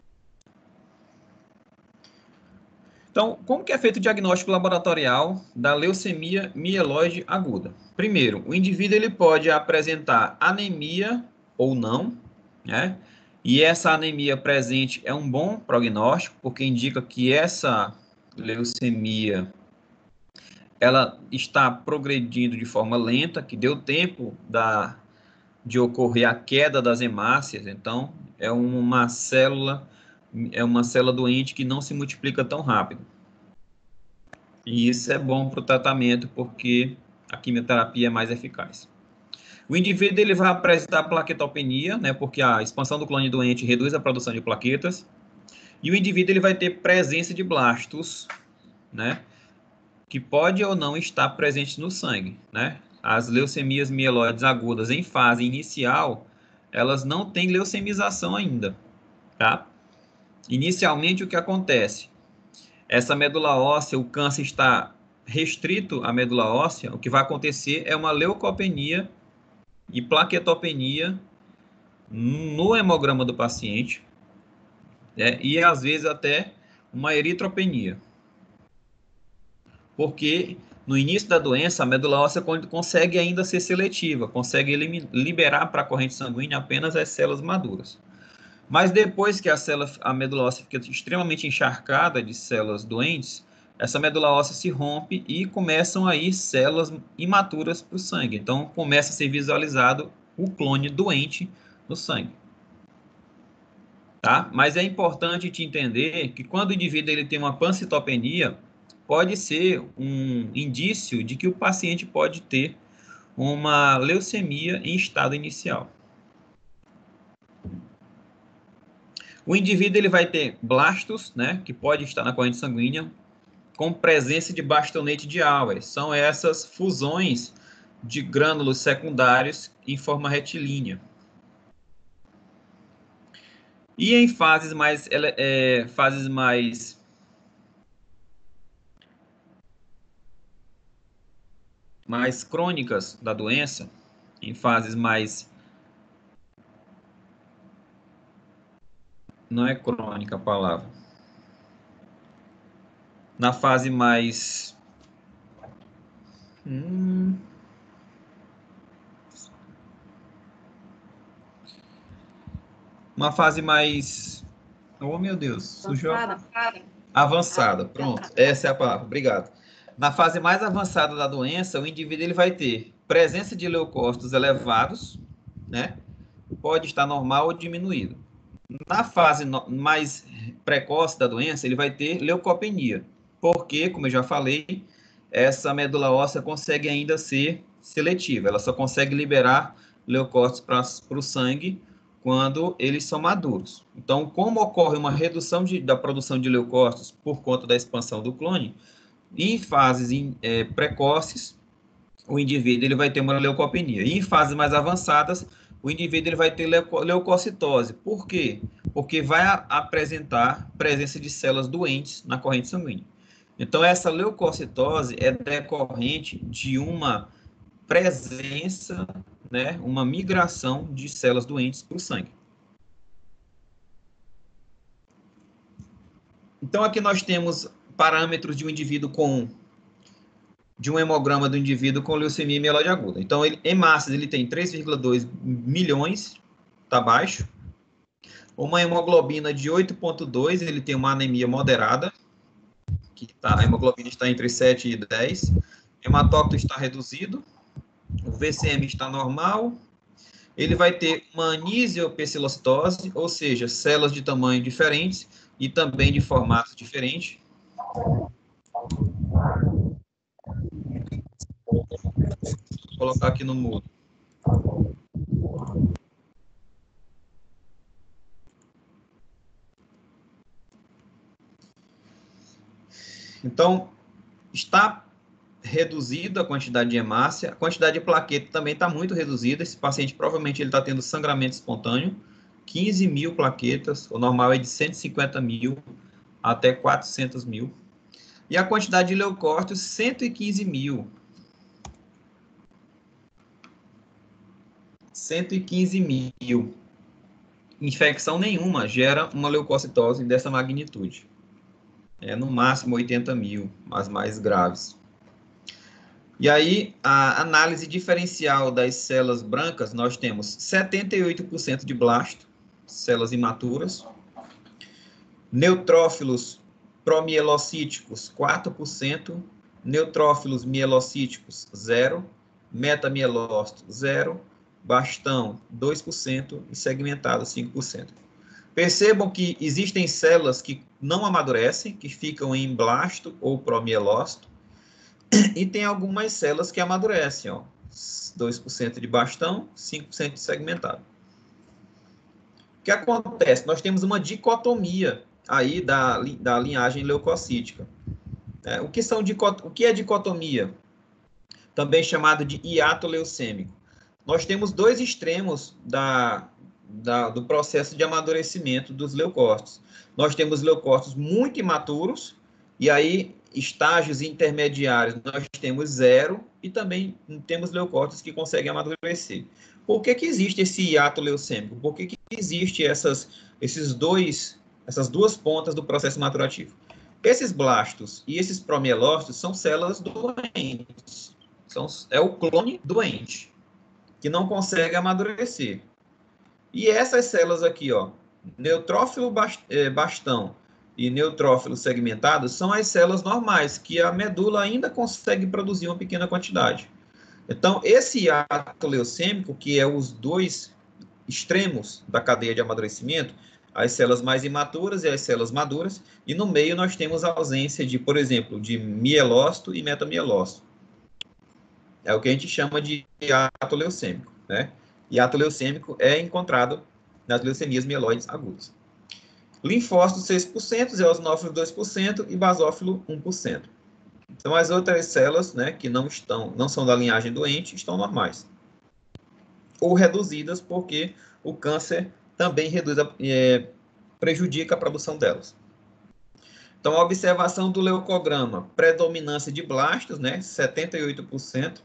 Speaker 1: Então, como que é feito o diagnóstico laboratorial da leucemia mieloide aguda? Primeiro, o indivíduo ele pode apresentar anemia ou não, né? E essa anemia presente é um bom prognóstico, porque indica que essa leucemia ela está progredindo de forma lenta, que deu tempo de ocorrer a queda das hemácias. Então, é uma célula doente que não se multiplica tão rápido. E isso é bom para o tratamento, porque a quimioterapia é mais eficaz. O indivíduo ele vai apresentar plaquetopenia, né, porque a expansão do clone doente reduz a produção de plaquetas. E o indivíduo ele vai ter presença de blastos, né, que pode ou não estar presente no sangue, né? As leucemias mieloides agudas em fase inicial, elas não têm leucemização ainda, tá? Inicialmente, o que acontece? Essa medula óssea, o câncer está restrito à medula óssea, o que vai acontecer é uma leucopenia e plaquetopenia no hemograma do paciente, né? E às vezes até uma eritropenia. Porque no início da doença, a medula óssea consegue ainda ser seletiva, consegue liberar para a corrente sanguínea apenas as células maduras. Mas depois que a medula óssea fica extremamente encharcada de células doentes, essa medula óssea se rompe e começam a ir células imaturas para o sangue. Então, começa a ser visualizado o clone doente no sangue. Tá? Mas é importante te entender que quando o indivíduo ele tem uma pancitopenia, pode ser um indício de que o paciente pode ter uma leucemia em estado inicial. O indivíduo ele vai ter blastos, né, que pode estar na corrente sanguínea, com presença de bastonete de Auer. São essas fusões de grânulos secundários em forma retilínea. E em fases mais crônicas da doença, em fases mais... Não é crônica a palavra. Na fase mais... Uma fase mais... Oh, meu Deus, sujou. Avançada, pronto. Essa é a palavra, obrigado. Na fase mais avançada da doença, o indivíduo ele vai ter presença de leucócitos elevados, né? Pode estar normal ou diminuído. Na fase mais precoce da doença, ele vai ter leucopenia, porque, como eu já falei, essa medula óssea consegue ainda ser seletiva, ela só consegue liberar leucócitos para o sangue quando eles são maduros. Então, como ocorre uma redução da produção de leucócitos por conta da expansão do clone, em fases precoces, o indivíduo ele vai ter uma leucopenia. E em fases mais avançadas, o indivíduo ele vai ter leucocitose. Por quê? Porque vai apresentar presença de células doentes na corrente sanguínea. Então, essa leucocitose é decorrente de uma presença, né, uma migração de células doentes para o sangue. Então, aqui nós temos parâmetros de um indivíduo de um hemograma do indivíduo com leucemia mieloide aguda. Então, em massas, ele tem 3,2 milhões, está baixo. Uma hemoglobina de 8,2, ele tem uma anemia moderada, a hemoglobina está entre 7 e 10. Hematócrito está reduzido. O VCM está normal. Ele vai ter uma anisiopecilocitose, ou seja, células de tamanho diferentes e também de formato diferente. Vou colocar aqui no mudo. Então, está reduzida a quantidade de hemácia, a quantidade de plaqueta também está muito reduzida. Esse paciente provavelmente ele está tendo sangramento espontâneo, 15 mil plaquetas, o normal é de 150 mil até 400 mil. E a quantidade de leucócitos, 115 mil. 115 mil. Infecção nenhuma gera uma leucocitose dessa magnitude. No máximo 80 mil, as mais graves. E aí, a análise diferencial das células brancas, nós temos 78% de blasto, células imaturas, neutrófilos promielocíticos, 4%, neutrófilos mielocíticos, 0%, metamielócito, 0%, bastão, 2% e segmentado, 5%. Percebam que existem células que não amadurecem, que ficam em blasto ou promielócito, e tem algumas células que amadurecem, ó, 2% de bastão, 5% de segmentado. O que acontece? Nós temos uma dicotomia aí da linhagem leucocítica. O que é dicotomia? Também chamado de hiato leucêmico. Nós temos dois extremos do processo de amadurecimento dos leucócitos. Nós temos leucócitos muito imaturos, e aí estágios intermediários nós temos 0, e também temos leucócitos que conseguem amadurecer. Por que existe esse hiato leucêmico? Por que existe essas duas pontas do processo maturativo? Esses blastos e esses promielócitos são células doentes. É o clone doente, que não consegue amadurecer. E essas células aqui, ó, neutrófilo bastão e neutrófilo segmentado, são as células normais, que a medula ainda consegue produzir uma pequena quantidade. Então, esse hiato leucêmico, que é os dois extremos da cadeia de amadurecimento, as células mais imaturas e as células maduras, e no meio nós temos a ausência de, por exemplo, de mielócito e metamielócito. É o que a gente chama de hiato leucêmico, né? Hiato leucêmico é encontrado nas leucemias mieloides agudas. Linfócito 6%, eosinófilo 2% e basófilo 1%. Então, as outras células, né, que não são da linhagem doente, estão normais. Ou reduzidas, porque o câncer também prejudica a produção delas. Então, a observação do leucograma, predominância de blastos, né, 78%.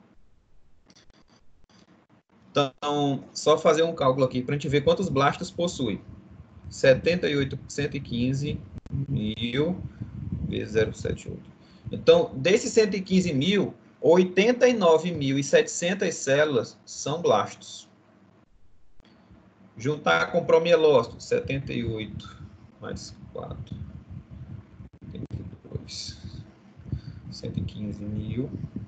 Speaker 1: Então, só fazer um cálculo aqui para a gente ver quantos blastos possui. 78 por 115 mil vezes 0,78. Então, desses 115 mil, 89.700 células são blastos. Juntar com promielócito, 78 mais 4, 82, 115 mil.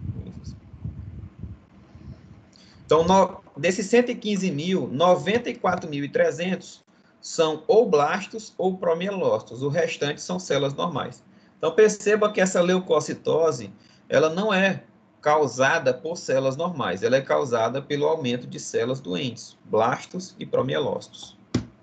Speaker 1: Então, desses 115 mil, 94.300 são ou blastos ou promielócitos. O restante são células normais. Então, perceba que essa leucocitose, ela não é causada por células normais. Ela é causada pelo aumento de células doentes, blastos e promielócitos.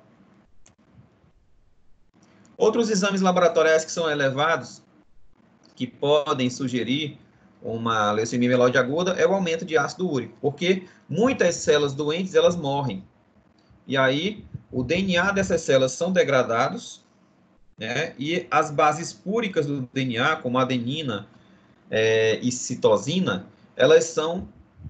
Speaker 1: Outros exames laboratoriais que são elevados, que podem sugerir uma leucemia mieloide aguda, é o aumento de ácido úrico, porque muitas células doentes, elas morrem. E aí, o DNA dessas células são degradados, né? E as bases púricas do DNA, como adenina e citosina, elas são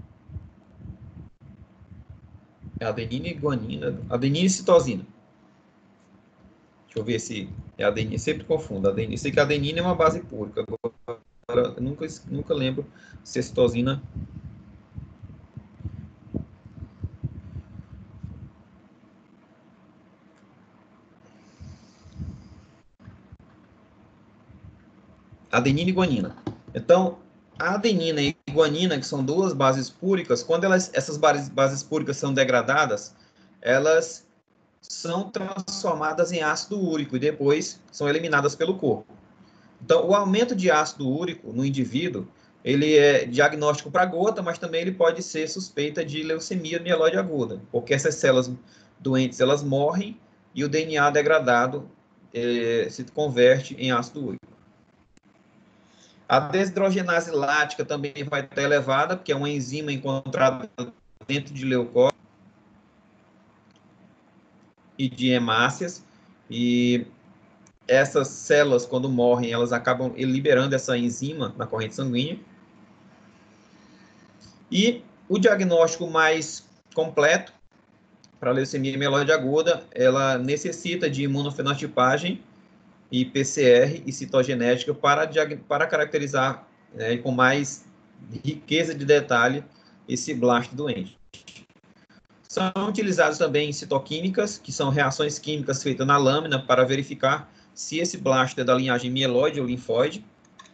Speaker 1: adenina e guanina, adenina e citosina. Deixa eu ver se é adenina, sempre confundo adenina. Eu sei que a adenina é uma base púrica, agora eu nunca lembro se é citosina. Adenina e guanina. Então, a adenina e guanina, que são duas bases púricas, quando essas bases púricas são degradadas, elas são transformadas em ácido úrico e depois são eliminadas pelo corpo. Então, o aumento de ácido úrico no indivíduo, ele é diagnóstico para gota, mas também ele pode ser suspeita de leucemia mieloide aguda, porque essas células doentes, elas morrem e o DNA degradado se converte em ácido úrico. A desidrogenase lática também vai estar elevada, porque é uma enzima encontrada dentro de leucócitos e de hemácias, e essas células, quando morrem, elas acabam liberando essa enzima na corrente sanguínea. E o diagnóstico mais completo para a leucemia mieloide aguda, ela necessita de imunofenotipagem e PCR e citogenética para caracterizar com mais riqueza de detalhe esse blasto doente. São utilizados também citoquímicas, que são reações químicas feitas na lâmina para verificar se esse blasto é da linhagem mieloide ou linfóide.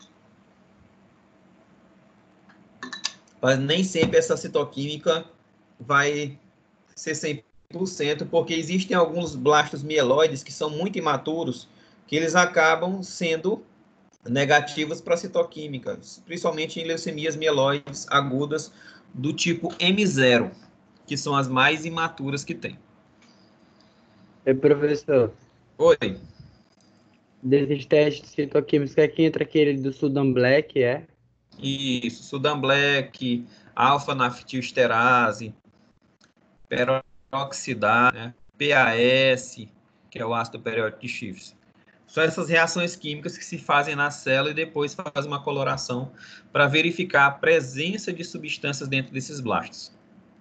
Speaker 1: Mas nem sempre essa citoquímica vai ser 100%, porque existem alguns blastos mieloides que são muito imaturos, que eles acabam sendo negativos para a citoquímica, principalmente em leucemias mieloides agudas do tipo M0, que são as mais imaturas que tem.
Speaker 2: Professor,
Speaker 1: Oi.
Speaker 2: desses testes citoquímicos, aqui entra aquele do Sudan Black, é?
Speaker 1: Isso, Sudan Black, alfa-naftilsterase, peroxidase, né? PAS, que é o ácido periódico de Schiff. São essas reações químicas que se fazem na célula e depois faz uma coloração para verificar a presença de substâncias dentro desses blastos.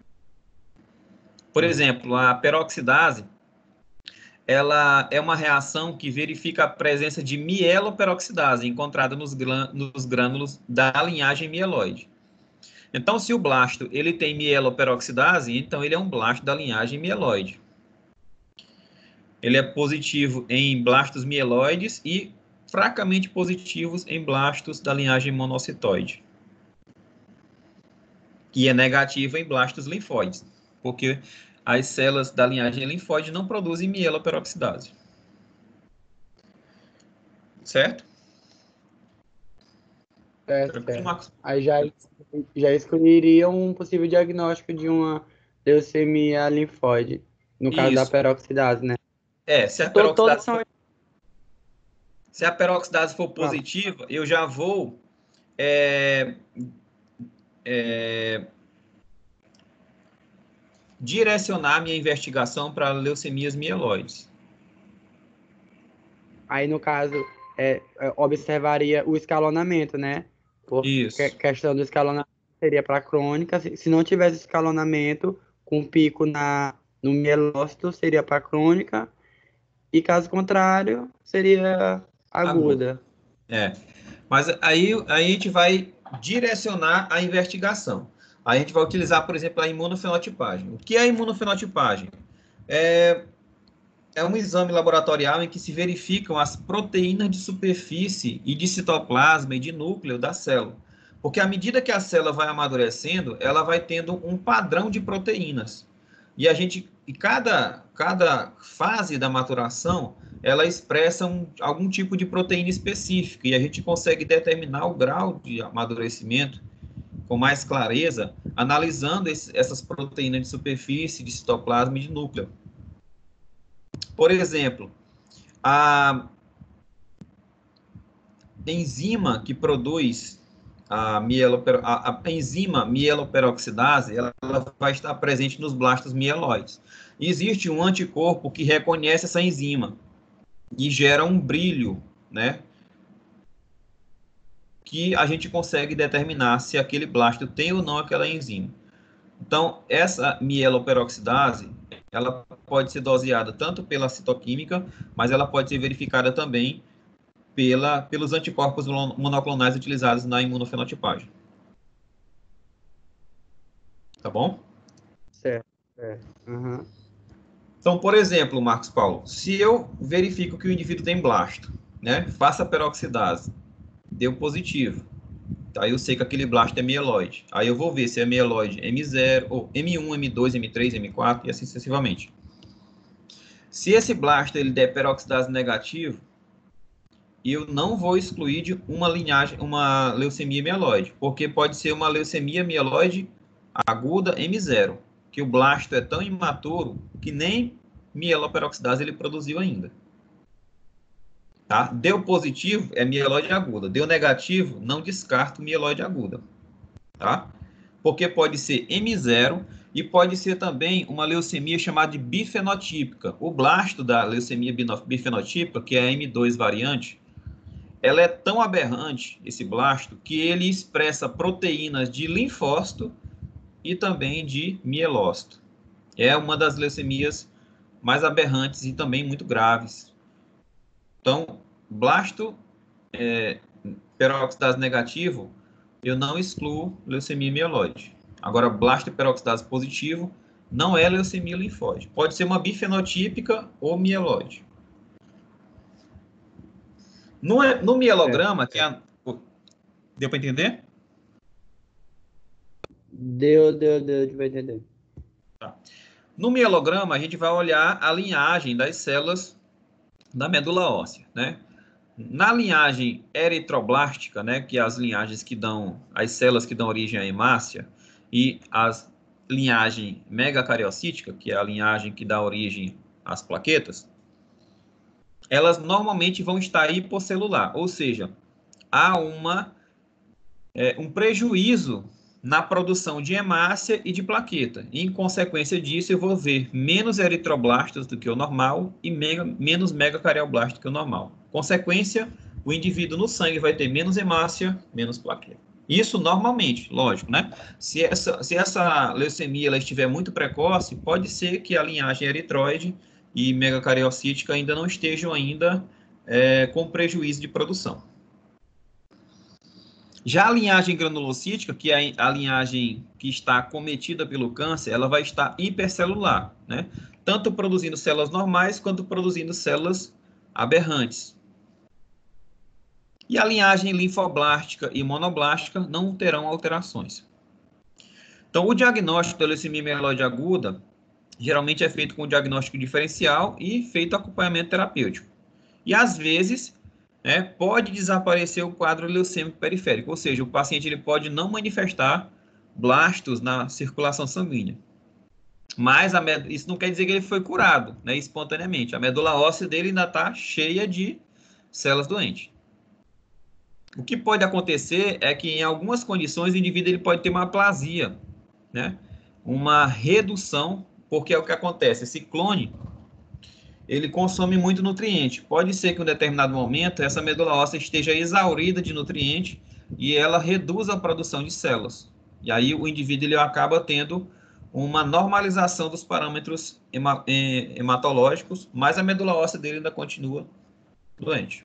Speaker 1: Por exemplo, a peroxidase, ela é uma reação que verifica a presença de mieloperoxidase encontrada nos grânulos da linhagem mieloide. Então, se o blasto ele tem mieloperoxidase, então ele é um blasto da linhagem mieloide. Ele é positivo em blastos mieloides e fracamente positivos em blastos da linhagem monocitoide. E é negativo em blastos linfóides, porque as células da linhagem linfóide não produzem mieloperoxidase. Certo? Tranquilo,
Speaker 2: Certo.
Speaker 1: Marcos?
Speaker 2: Aí já escolheria um possível diagnóstico de uma leucemia linfóide, no caso da
Speaker 1: Isso.
Speaker 2: peroxidase, né?
Speaker 1: Se a
Speaker 2: Todas
Speaker 1: peroxidase
Speaker 2: são.
Speaker 1: se a peroxidase for
Speaker 2: Fala.
Speaker 1: positiva, eu já vou é, direcionar minha investigação para leucemias mieloides.
Speaker 2: Aí, no caso, observaria o escalonamento, né? Porque
Speaker 1: Isso.
Speaker 2: questão do escalonamento seria para crônica. Se não tivesse escalonamento, com pico no mielócito, seria para crônica. E caso contrário, seria
Speaker 1: Agudo.
Speaker 2: aguda.
Speaker 1: Mas aí a gente vai direcionar a investigação. Aí a gente vai utilizar, por exemplo, a imunofenotipagem. O que é a imunofenotipagem? É um exame laboratorial em que se verificam as proteínas de superfície e de citoplasma e de núcleo da célula. Porque à medida que a célula vai amadurecendo, ela vai tendo um padrão de proteínas. E cada fase da maturação, ela expressa algum tipo de proteína específica, e a gente consegue determinar o grau de amadurecimento com mais clareza, analisando essas proteínas de superfície, de citoplasma e de núcleo. Por exemplo, a enzima que produz a enzima mieloperoxidase, ela vai estar presente nos blastos mieloides. E existe um anticorpo que reconhece essa enzima. e gera um brilho, né? Que a gente consegue determinar se aquele blasto tem ou não aquela enzima. Então, essa mieloperoxidase, ela pode ser doseada tanto pela citoquímica, mas ela pode ser verificada também pelos anticorpos monoclonais utilizados na imunofenotipagem. Tá bom?
Speaker 2: Certo. Uhum.
Speaker 1: Então, por exemplo, Marcos Paulo, se eu verifico que o indivíduo tem blasto, né, faça a peroxidase, deu positivo, aí eu sei que aquele blasto é mieloide. Aí eu vou ver se é mieloide M0, ou M1, M2, M3, M4 e assim sucessivamente. Se esse blasto ele der peroxidase negativo, eu não vou excluir de uma linhagem, uma leucemia mieloide, porque pode ser uma leucemia mieloide aguda M0, que o blasto é tão imaturo que nem mieloperoxidase ele produziu ainda. Tá? Deu positivo, é mieloide aguda. Deu negativo, não descarto mieloide aguda. Tá? Porque pode ser M0 e pode ser também uma leucemia chamada de bifenotípica. O blasto da leucemia bifenotípica, que é a M2 variante, ela é tão aberrante, esse blasto, que ele expressa proteínas de linfócito e também de mielócito. É uma das leucemias mais aberrantes e também muito graves. Então, blasto peroxidase negativo, eu não excluo leucemia mieloide. Agora, blasto peroxidase positivo não é leucemia linfóide. Pode ser uma bifenotípica ou mieloide. No mielograma, que é... Deu para entender?
Speaker 2: Deu, vai entender.
Speaker 1: Tá. No mielograma, a gente vai olhar a linhagem das células da medula óssea, né? Na linhagem eritroblástica, né, que é as linhagens que dão, as células que dão origem à hemácia, e as linhagem megacariocítica, que é a linhagem que dá origem às plaquetas, elas normalmente vão estar hipocelular, ou seja, há um prejuízo na produção de hemácia e de plaqueta. E, em consequência disso, eu vou ver menos eritroblastos do que o normal e menos megacarioblásticos do que o normal. Consequência, o indivíduo no sangue vai ter menos hemácia, menos plaqueta. Isso normalmente, lógico, né? Se essa leucemia ela estiver muito precoce, pode ser que a linhagem eritroide e megacariocítica ainda não estejam ainda com prejuízo de produção. Já a linhagem granulocítica, que é a linhagem que está acometida pelo câncer, ela vai estar hipercelular, né? Tanto produzindo células normais, quanto produzindo células aberrantes. E a linhagem linfoblástica e monoblástica não terão alterações. Então, o diagnóstico da leucemia mieloide aguda geralmente é feito com diagnóstico diferencial e feito acompanhamento terapêutico. E, às vezes, pode desaparecer o quadro leucêmico periférico, ou seja, o paciente ele pode não manifestar blastos na circulação sanguínea. Mas isso não quer dizer que ele foi curado, né, espontaneamente. A medula óssea dele ainda está cheia de células doentes. O que pode acontecer é que, em algumas condições, o indivíduo ele pode ter uma aplasia, né, uma redução, porque é o que acontece. Esse clone ele consome muito nutriente. Pode ser que em um determinado momento essa medula óssea esteja exaurida de nutriente e ela reduz a produção de células. E aí o indivíduo ele acaba tendo uma normalização dos parâmetros hematológicos, mas a medula óssea dele ainda continua doente.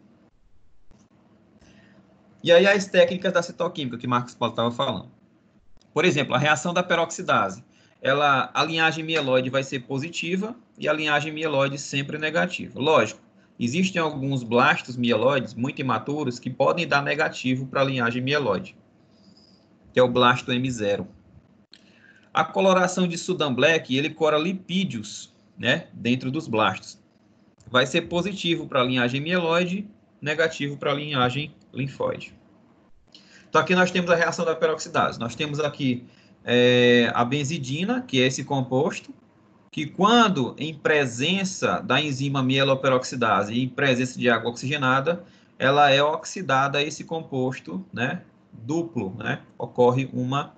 Speaker 1: E aí as técnicas da citoquímica que Marcos Paulo estava falando. Por exemplo, a reação da peroxidase. A linhagem mieloide vai ser positiva e a linhagem mieloide sempre negativa. Lógico, existem alguns blastos mieloides muito imaturos que podem dar negativo para a linhagem mieloide, que é o blasto M0. A coloração de Sudan Black, ele cora lipídios, né, dentro dos blastos. Vai ser positivo para a linhagem mieloide, negativo para a linhagem linfóide. Então, aqui nós temos a reação da peroxidase. Nós temos aqui a benzidina, que é esse composto, que quando em presença da enzima mieloperoxidase e em presença de água oxigenada, ela é oxidada a esse composto, né, duplo, né? Ocorre uma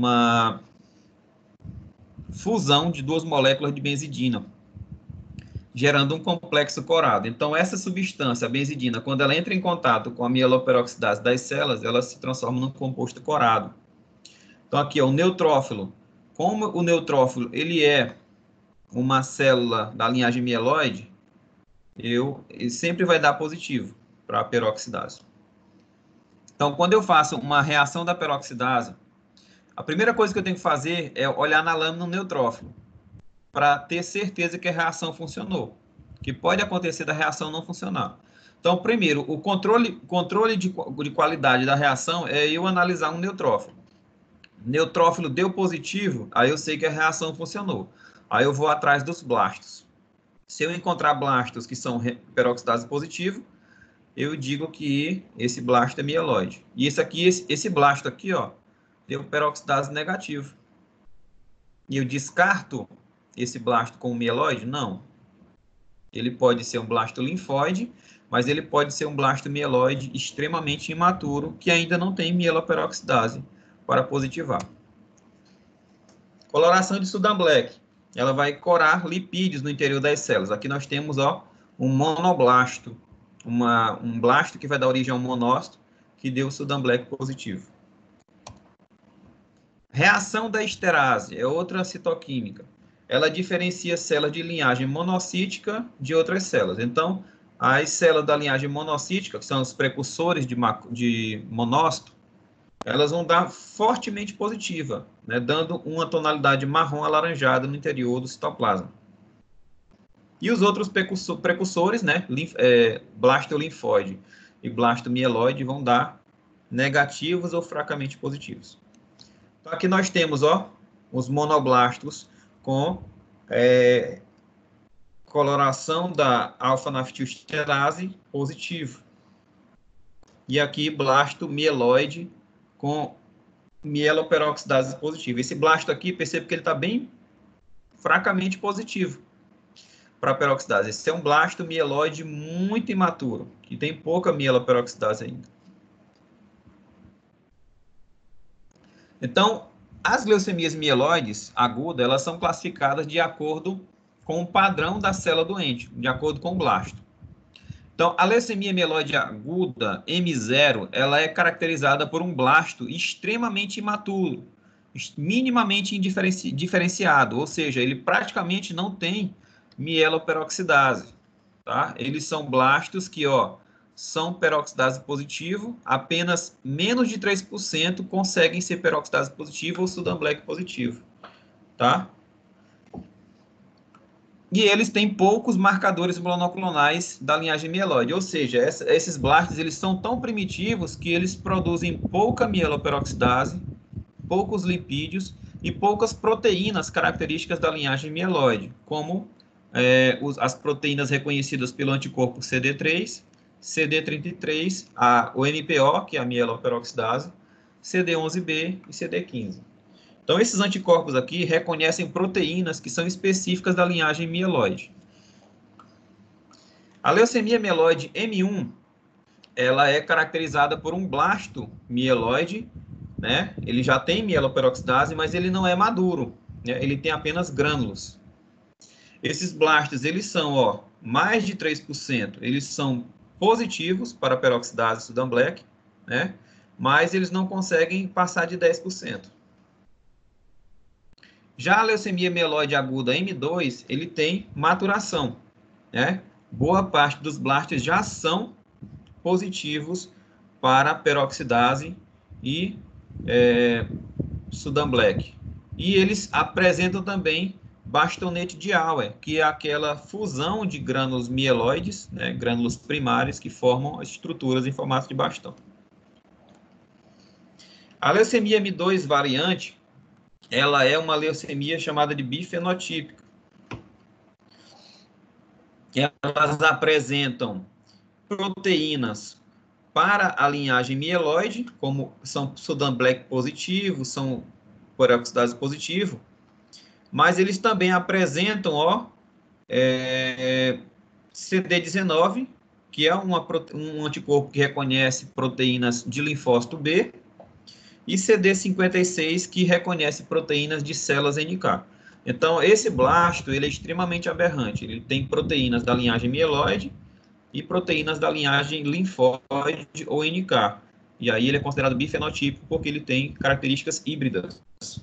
Speaker 1: fusão de duas moléculas de benzidina. gerando um complexo corado. Então, essa substância, a benzidina, quando ela entra em contato com a mieloperoxidase das células, ela se transforma num composto corado. Então, aqui, ó, o neutrófilo. Como o neutrófilo ele é uma célula da linhagem mieloide, ele sempre vai dar positivo para a peroxidase. Então, quando eu faço uma reação da peroxidase, a primeira coisa que eu tenho que fazer é olhar na lâmina no neutrófilo, para ter certeza que a reação funcionou. Que pode acontecer da reação não funcionar. Então, primeiro, o controle de qualidade da reação é eu analisar um neutrófilo. Neutrófilo deu positivo, aí eu sei que a reação funcionou. Aí eu vou atrás dos blastos. Se eu encontrar blastos que são peroxidase positivo, eu digo que esse blasto é mieloide. E esse blasto aqui, ó, deu peroxidase negativo. E eu descarto esse blasto como mieloide? Não. Ele pode ser um blasto linfóide, mas ele pode ser um blasto mieloide extremamente imaturo, que ainda não tem mieloperoxidase para positivar. Coloração de Sudan-Black. Ela vai corar lipídios no interior das células. Aqui nós temos, ó, um monoblasto, um blasto que vai dar origem a um monócito, que deu Sudan-Black positivo. Reação da esterase é outra citoquímica. Ela diferencia células de linhagem monocítica de outras células. Então, as células da linhagem monocítica, que são os precursores de monócito, elas vão dar fortemente positiva, né, dando uma tonalidade marrom alaranjada no interior do citoplasma. E os outros precursores, né, blastolinfóide e blastomieloide, vão dar negativos ou fracamente positivos. Então, aqui nós temos, ó, os monoblastos com coloração da alfa-naftilsterase positivo. E aqui blasto mieloide com mieloperoxidase positiva. Esse blasto aqui, percebe que ele está bem fracamente positivo para a peroxidase. Esse é um blasto mieloide muito imaturo, que tem pouca mieloperoxidase ainda. Então, as leucemias mieloides agudas, elas são classificadas de acordo com o padrão da célula doente, de acordo com o blasto. Então, a leucemia mieloide aguda, M0, ela é caracterizada por um blasto extremamente imaturo, minimamente diferenciado, ou seja, ele praticamente não tem mieloperoxidase, tá? Eles são blastos que, ó, são peroxidase positivo, apenas menos de 3% conseguem ser peroxidase positivo ou Sudan-Black positivo, tá? E eles têm poucos marcadores monoclonais da linhagem mieloide, ou seja, esses blastos eles são tão primitivos que eles produzem pouca mieloperoxidase, poucos lipídios e poucas proteínas características da linhagem mieloide, como as proteínas reconhecidas pelo anticorpo CD3, CD33, o MPO, que é a mieloperoxidase, CD11B e CD15. Então, esses anticorpos aqui reconhecem proteínas que são específicas da linhagem mieloide. A leucemia mieloide M1, ela é caracterizada por um blasto mieloide, né? Ele já tem mieloperoxidase, mas ele não é maduro, né? Ele tem apenas grânulos. Esses blastos, eles são, ó, mais de 3%, eles são positivos para a peroxidase Sudan-Black, né? Mas eles não conseguem passar de 10%. Já a leucemia mieloide aguda M2, ele tem maturação, né? Boa parte dos blastos já são positivos para peroxidase e Sudan-Black. E eles apresentam também bastonete de Auer, que é aquela fusão de grânulos mieloides, né, grânulos primários que formam as estruturas em formato de bastão. A leucemia M2 variante, ela é uma leucemia chamada de bifenotípica. Elas apresentam proteínas para a linhagem mieloide, como são Sudan-Black positivo, são peroxidase positivo, mas eles também apresentam, ó, CD19, que é um anticorpo que reconhece proteínas de linfócito B, e CD56, que reconhece proteínas de células NK. Então, esse blasto ele é extremamente aberrante. Ele tem proteínas da linhagem mieloide e proteínas da linhagem linfóide ou NK. E aí ele é considerado bifenotípico porque ele tem características híbridas.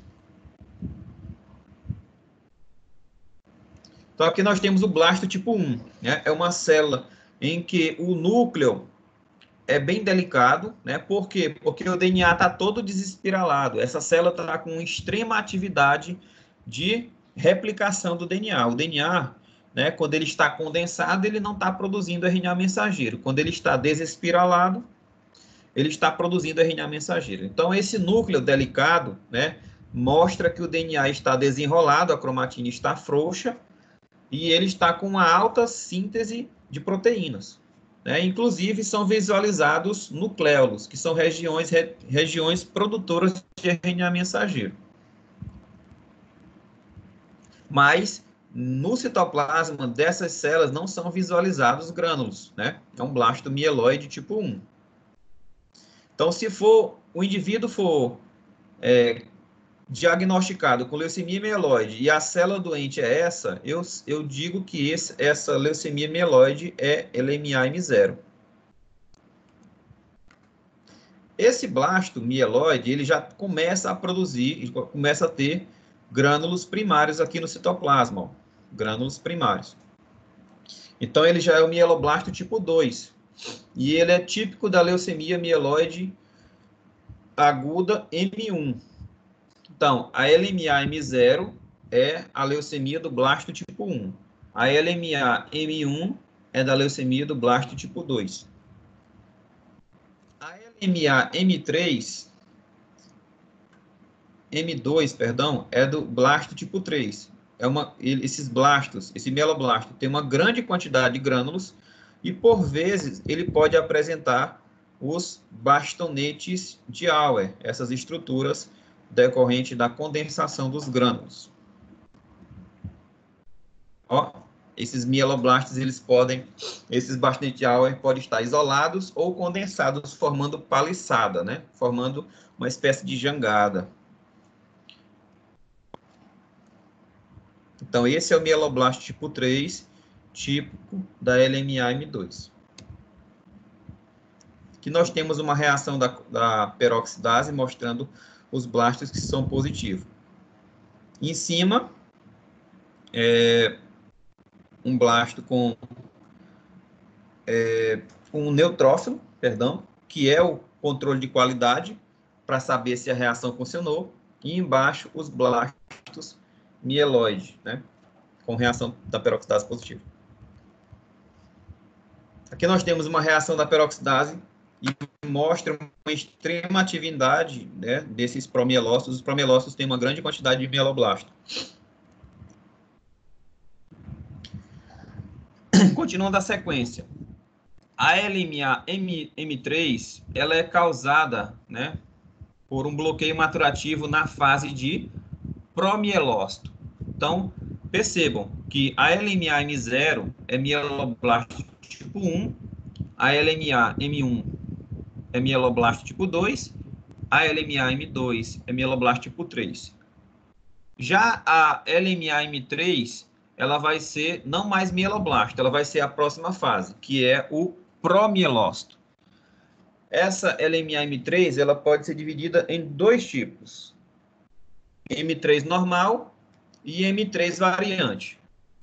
Speaker 1: Então, aqui nós temos o blasto tipo 1. Né? É uma célula em que o núcleo é bem delicado. Né? Por quê? Porque o DNA está todo desespiralado. Essa célula está com extrema atividade de replicação do DNA. O DNA, né, quando ele está condensado, ele não está produzindo RNA mensageiro. Quando ele está desespiralado, ele está produzindo RNA mensageiro. Então, esse núcleo delicado, né, mostra que o DNA está desenrolado, a cromatina está frouxa, e ele está com uma alta síntese de proteínas. Né? Inclusive, são visualizados nucléolos, que são regiões produtoras de RNA mensageiro. Mas, no citoplasma dessas células não são visualizados grânulos. Né? É um blasto mieloide tipo 1. Então, se o indivíduo for diagnosticado com leucemia mieloide e a célula doente é essa, eu digo que essa leucemia mieloide é LMA-M0. Esse blasto mieloide, ele já começa a produzir, começa a ter grânulos primários aqui no citoplasma, ó, grânulos primários. Então, ele já é o mieloblasto tipo 2, e ele é típico da leucemia mieloide aguda M1. Então, a LMA-M0 é a leucemia do blasto tipo 1. A LMA-M1 é da leucemia do blasto tipo 2. A LMA-M2, perdão, é do blasto tipo 3. Esses blastos, esse mieloblasto, tem uma grande quantidade de grânulos e, por vezes, ele pode apresentar os bastonetes de Auer, essas estruturas decorrente da condensação dos grânulos. Ó, esses mieloblastos, esses bastonetes de Auer podem estar isolados ou condensados, formando paliçada, né? Formando uma espécie de jangada. Então, esse é o mieloblasto tipo 3, típico da LMA-M2. Aqui nós temos uma reação da peroxidase mostrando os blastos que são positivos. Em cima, um blasto com um neutrófilo, que é o controle de qualidade para saber se a reação funcionou. E embaixo, os blastos mieloide, né, com reação da peroxidase positiva. Aqui nós temos uma reação da peroxidase e mostra uma extrema atividade, né, desses promielócitos. Os promielócitos têm uma grande quantidade de mieloblasto. Continuando a sequência. A LMA-M3 ela é causada, né, por um bloqueio maturativo na fase de promielócito. Então, percebam que a LMA-M0 é mieloblasto tipo 1, a LMA-M1 é mieloblasto tipo 2, a LMA-M2 é mieloblasto tipo 3. Já a LMA-M3, ela vai ser não mais mieloblasto, ela vai ser a próxima fase, que é o promielócito. Essa LMA-M3, ela pode ser dividida em dois tipos, M3 normal e M3 variante.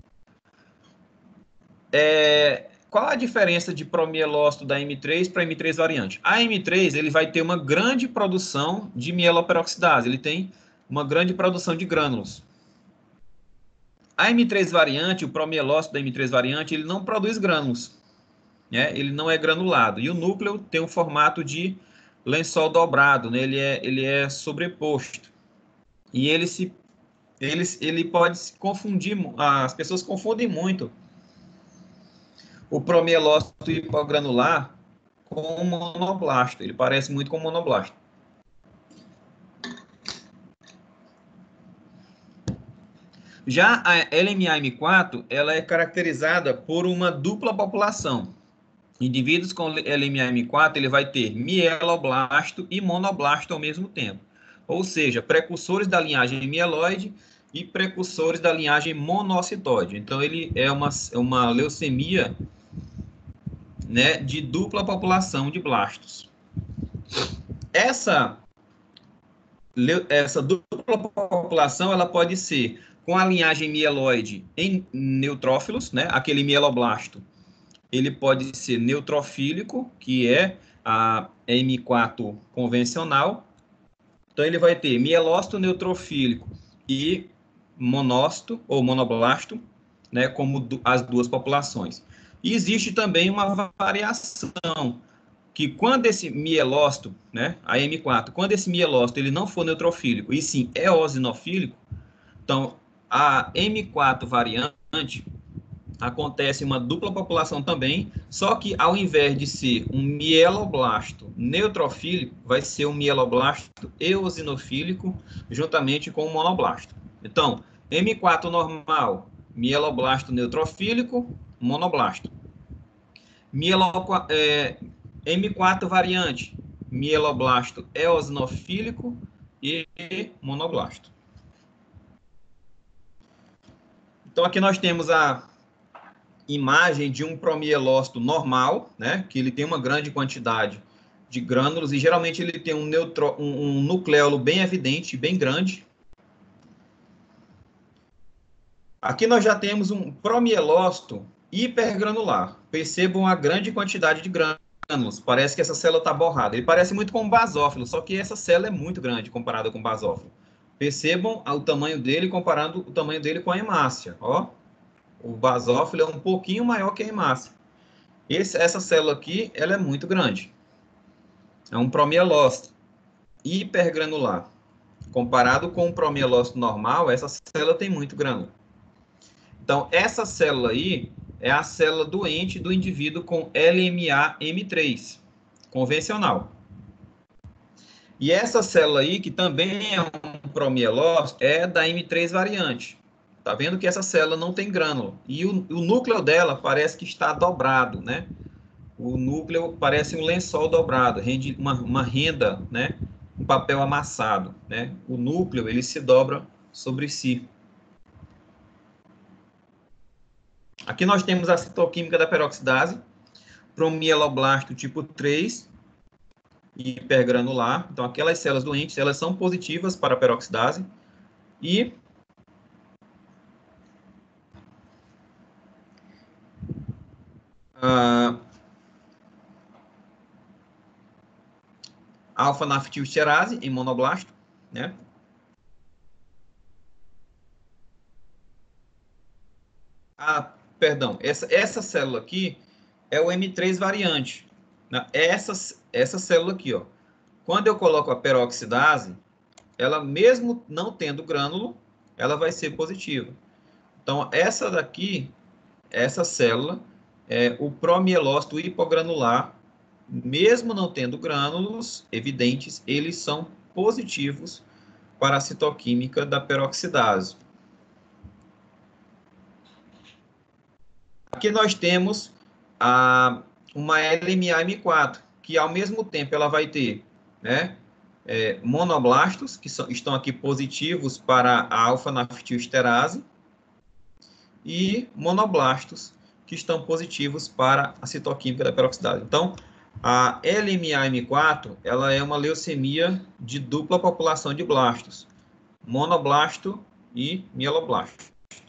Speaker 1: Qual a diferença de promielócito da M3 para M3 variante? A M3 ele vai ter uma grande produção de mieloperoxidase, ele tem uma grande produção de grânulos. A M3 variante, o promielócito da M3 variante, ele não produz grânulos, né? Ele não é granulado. E o núcleo tem um formato de lençol dobrado, né? Ele é sobreposto. E ele pode se confundir, as pessoas confundem muito o promielócito hipogranular com o monoblasto. Ele parece muito com o monoblasto. Já a LMA-M4, ela é caracterizada por uma dupla população. Indivíduos com LMA-M4, ele vai ter mieloblasto e monoblasto ao mesmo tempo. Ou seja, precursores da linhagem mieloide e precursores da linhagem monocitóide. Então, ele é uma leucemia, né, de dupla população de blastos. Essa dupla população, ela pode ser com a linhagem mieloide em neutrófilos, né, aquele mieloblasto, ele pode ser neutrofílico, que é a M4 convencional. Então, ele vai ter mielócito neutrofílico e monócito ou monoblasto, né, como as duas populações. E existe também uma variação, que quando esse mielócito, né, a M4, quando esse mielócito ele não for neutrofílico, e sim é eosinofílico, então a M4 variante acontece uma dupla população também, só que ao invés de ser um mieloblasto neutrofílico, vai ser um mieloblasto eosinofílico juntamente com o monoblasto. Então, M4 normal, mieloblasto neutrofílico, monoblasto. M4 variante, mieloblasto eosinofílico e monoblasto. Então, aqui nós temos a imagem de um promielócito normal, né, que ele tem uma grande quantidade de grânulos e geralmente ele tem um nucleolo bem evidente, bem grande. Aqui nós já temos um promielócito hipergranular. Percebam a grande quantidade de grânulos. Parece que essa célula está borrada. Ele parece muito com um basófilo, só que essa célula é muito grande comparada com o basófilo. Percebam o tamanho dele comparando o tamanho dele com a hemácia. Ó, o basófilo é um pouquinho maior que a hemácia. Essa célula aqui, ela é muito grande. É um promielócito hipergranular. Comparado com o promielócito normal, essa célula tem muito grânulo. Então, essa célula aí é a célula doente do indivíduo com LMA-M3, convencional. E essa célula aí, que também é um promielócito, é da M3 variante. Tá vendo que essa célula não tem grânulo. E o núcleo dela parece que está dobrado, né? O núcleo parece um lençol dobrado, rende uma renda, né? Um papel amassado, né? O núcleo, ele se dobra sobre si. Aqui nós temos a citoquímica da peroxidase, promieloblasto tipo 3, hipergranular. Então, aquelas células doentes, elas são positivas para a peroxidase. E alfa-naftilsterase em monoblasto, né? Perdão, essa célula aqui é o M3 variante. Né? Essa célula aqui, ó. Quando eu coloco a peroxidase, ela mesmo não tendo grânulo, ela vai ser positiva. Então, essa daqui, essa célula, é o promielócito hipogranular, mesmo não tendo grânulos evidentes, eles são positivos para a citoquímica da peroxidase. Aqui nós temos uma LMA-M4, que ao mesmo tempo ela vai ter, né, monoblastos, que estão aqui positivos para a alfa-naftilsterase, e monoblastos, que estão positivos para a citoquímica da peroxidase. Então, a LMA-M4, ela é uma leucemia de dupla população de blastos, monoblasto e mieloblasto.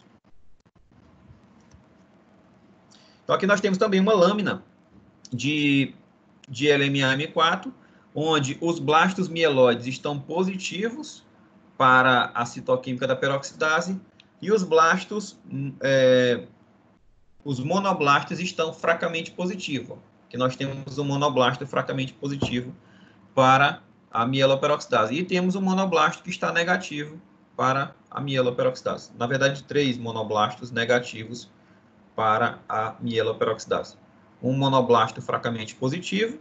Speaker 1: Então, aqui nós temos também uma lâmina de LMA-M4, onde os blastos mieloides estão positivos para a citoquímica da peroxidase e os blastos, os monoblastos estão fracamente positivos. Que nós temos um monoblasto fracamente positivo para a mieloperoxidase. E temos um monoblasto que está negativo para a mieloperoxidase. Na verdade, 3 monoblastos negativos para a mieloperoxidase. Um monoblasto fracamente positivo,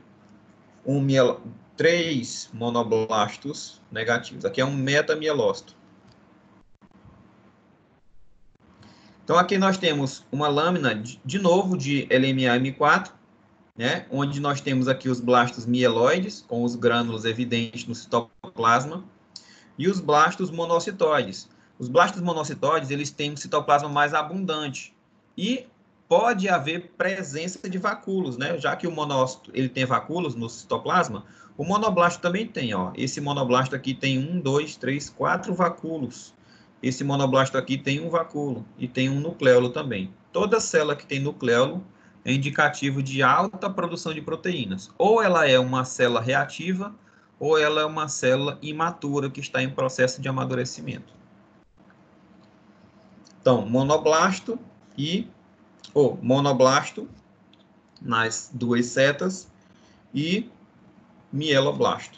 Speaker 1: 3 monoblastos negativos. Aqui é um metamielócito. Então, aqui nós temos uma lâmina, de novo, de LMA-M4, né, onde nós temos aqui os blastos mieloides, com os grânulos evidentes no citoplasma, e os blastos monocitóides. Os blastos monocitóides, eles têm um citoplasma mais abundante e pode haver presença de vacúolos, né? Já que o monócito ele tem vacúolos no citoplasma, o monoblasto também tem, ó. Esse monoblasto aqui tem 1, 2, 3, 4 vacúolos. Esse monoblasto aqui tem um vacúolo e tem um nucleolo também. Toda célula que tem nucleolo é indicativo de alta produção de proteínas. Ou ela é uma célula reativa, ou ela é uma célula imatura que está em processo de amadurecimento. Então, monoblasto monoblasto nas duas setas e mieloblasto.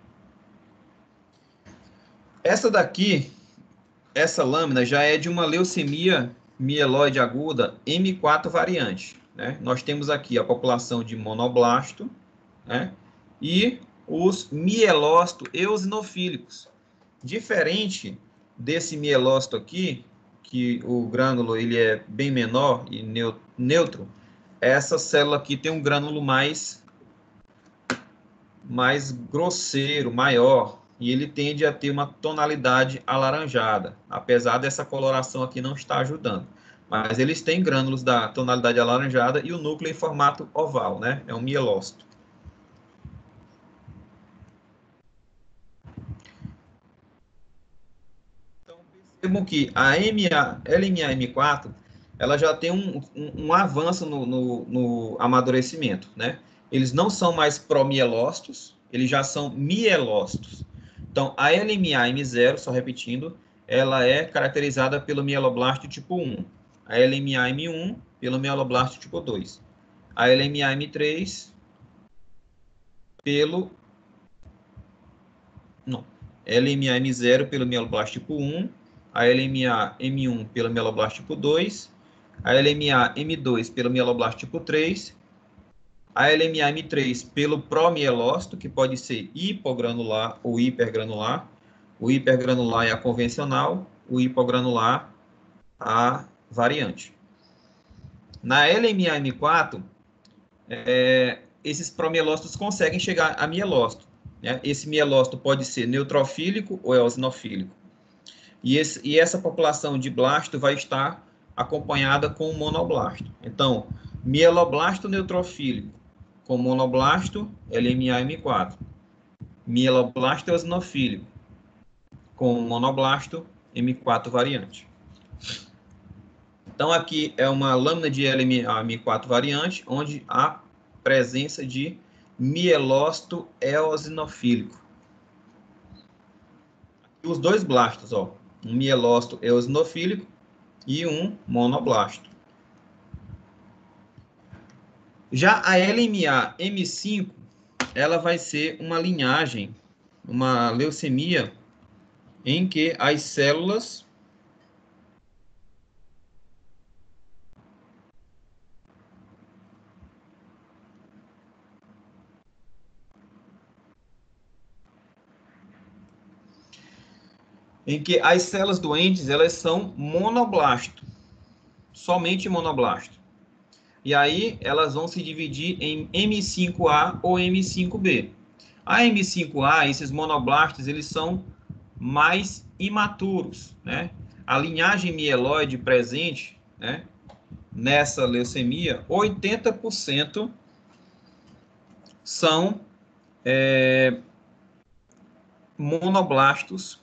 Speaker 1: Essa lâmina já é de uma leucemia mieloide aguda M4 variante, né? Nós temos aqui a população de monoblasto, né? E os mielócitos eosinofílicos. Diferente desse mielócito aqui, que o grânulo ele é bem menor e neutro, essa célula aqui tem um grânulo mais grosseiro, maior, e ele tende a ter uma tonalidade alaranjada, apesar dessa coloração aqui não estar ajudando. Mas eles têm grânulos da tonalidade alaranjada e o núcleo em formato oval, né? É um mielócito. Então, percebam que a LMA-M4 ela já tem um avanço no amadurecimento, né? Eles não são mais promielócitos, eles já são mielócitos. Então, a LMA-M0, só repetindo, ela é caracterizada pelo mieloblasto tipo 1. A LMA-M1 pelo mieloblasto tipo 2. A LMA-M3 pelo... Não. LMA-M0 pelo mieloblasto tipo 1. A LMA-M1 pelo mieloblasto tipo 2. A LMA-M2 pelo mieloblasto tipo 3. A LMA-M3 pelo promielócito, que pode ser hipogranular ou hipergranular. O hipergranular é a convencional, o hipogranular a variante. Na LMA-M4, esses promielócitos conseguem chegar a mielócito, né? Esse mielócito pode ser neutrofílico ou eosinofílico. E essa população de blasto vai estar acompanhada com o monoblasto. Então, mieloblasto neutrofílico com monoblasto, LMA-M4. Mieloblasto eosinofílico com monoblasto, M4 variante. Então, aqui é uma lâmina de LMA-M4 variante, onde há presença de mielócito eosinofílico. Aqui os dois blastos, ó, um mielócito eosinofílico e um monoblasto. Já a LMA-M5, ela vai ser uma linhagem, uma leucemia, em que as células doentes, elas são monoblasto, somente monoblasto. E aí elas vão se dividir em M5A ou M5B. A M5A, esses monoblastos, eles são mais imaturos, né? A linhagem mieloide presente, né, nessa leucemia, 80% são monoblastos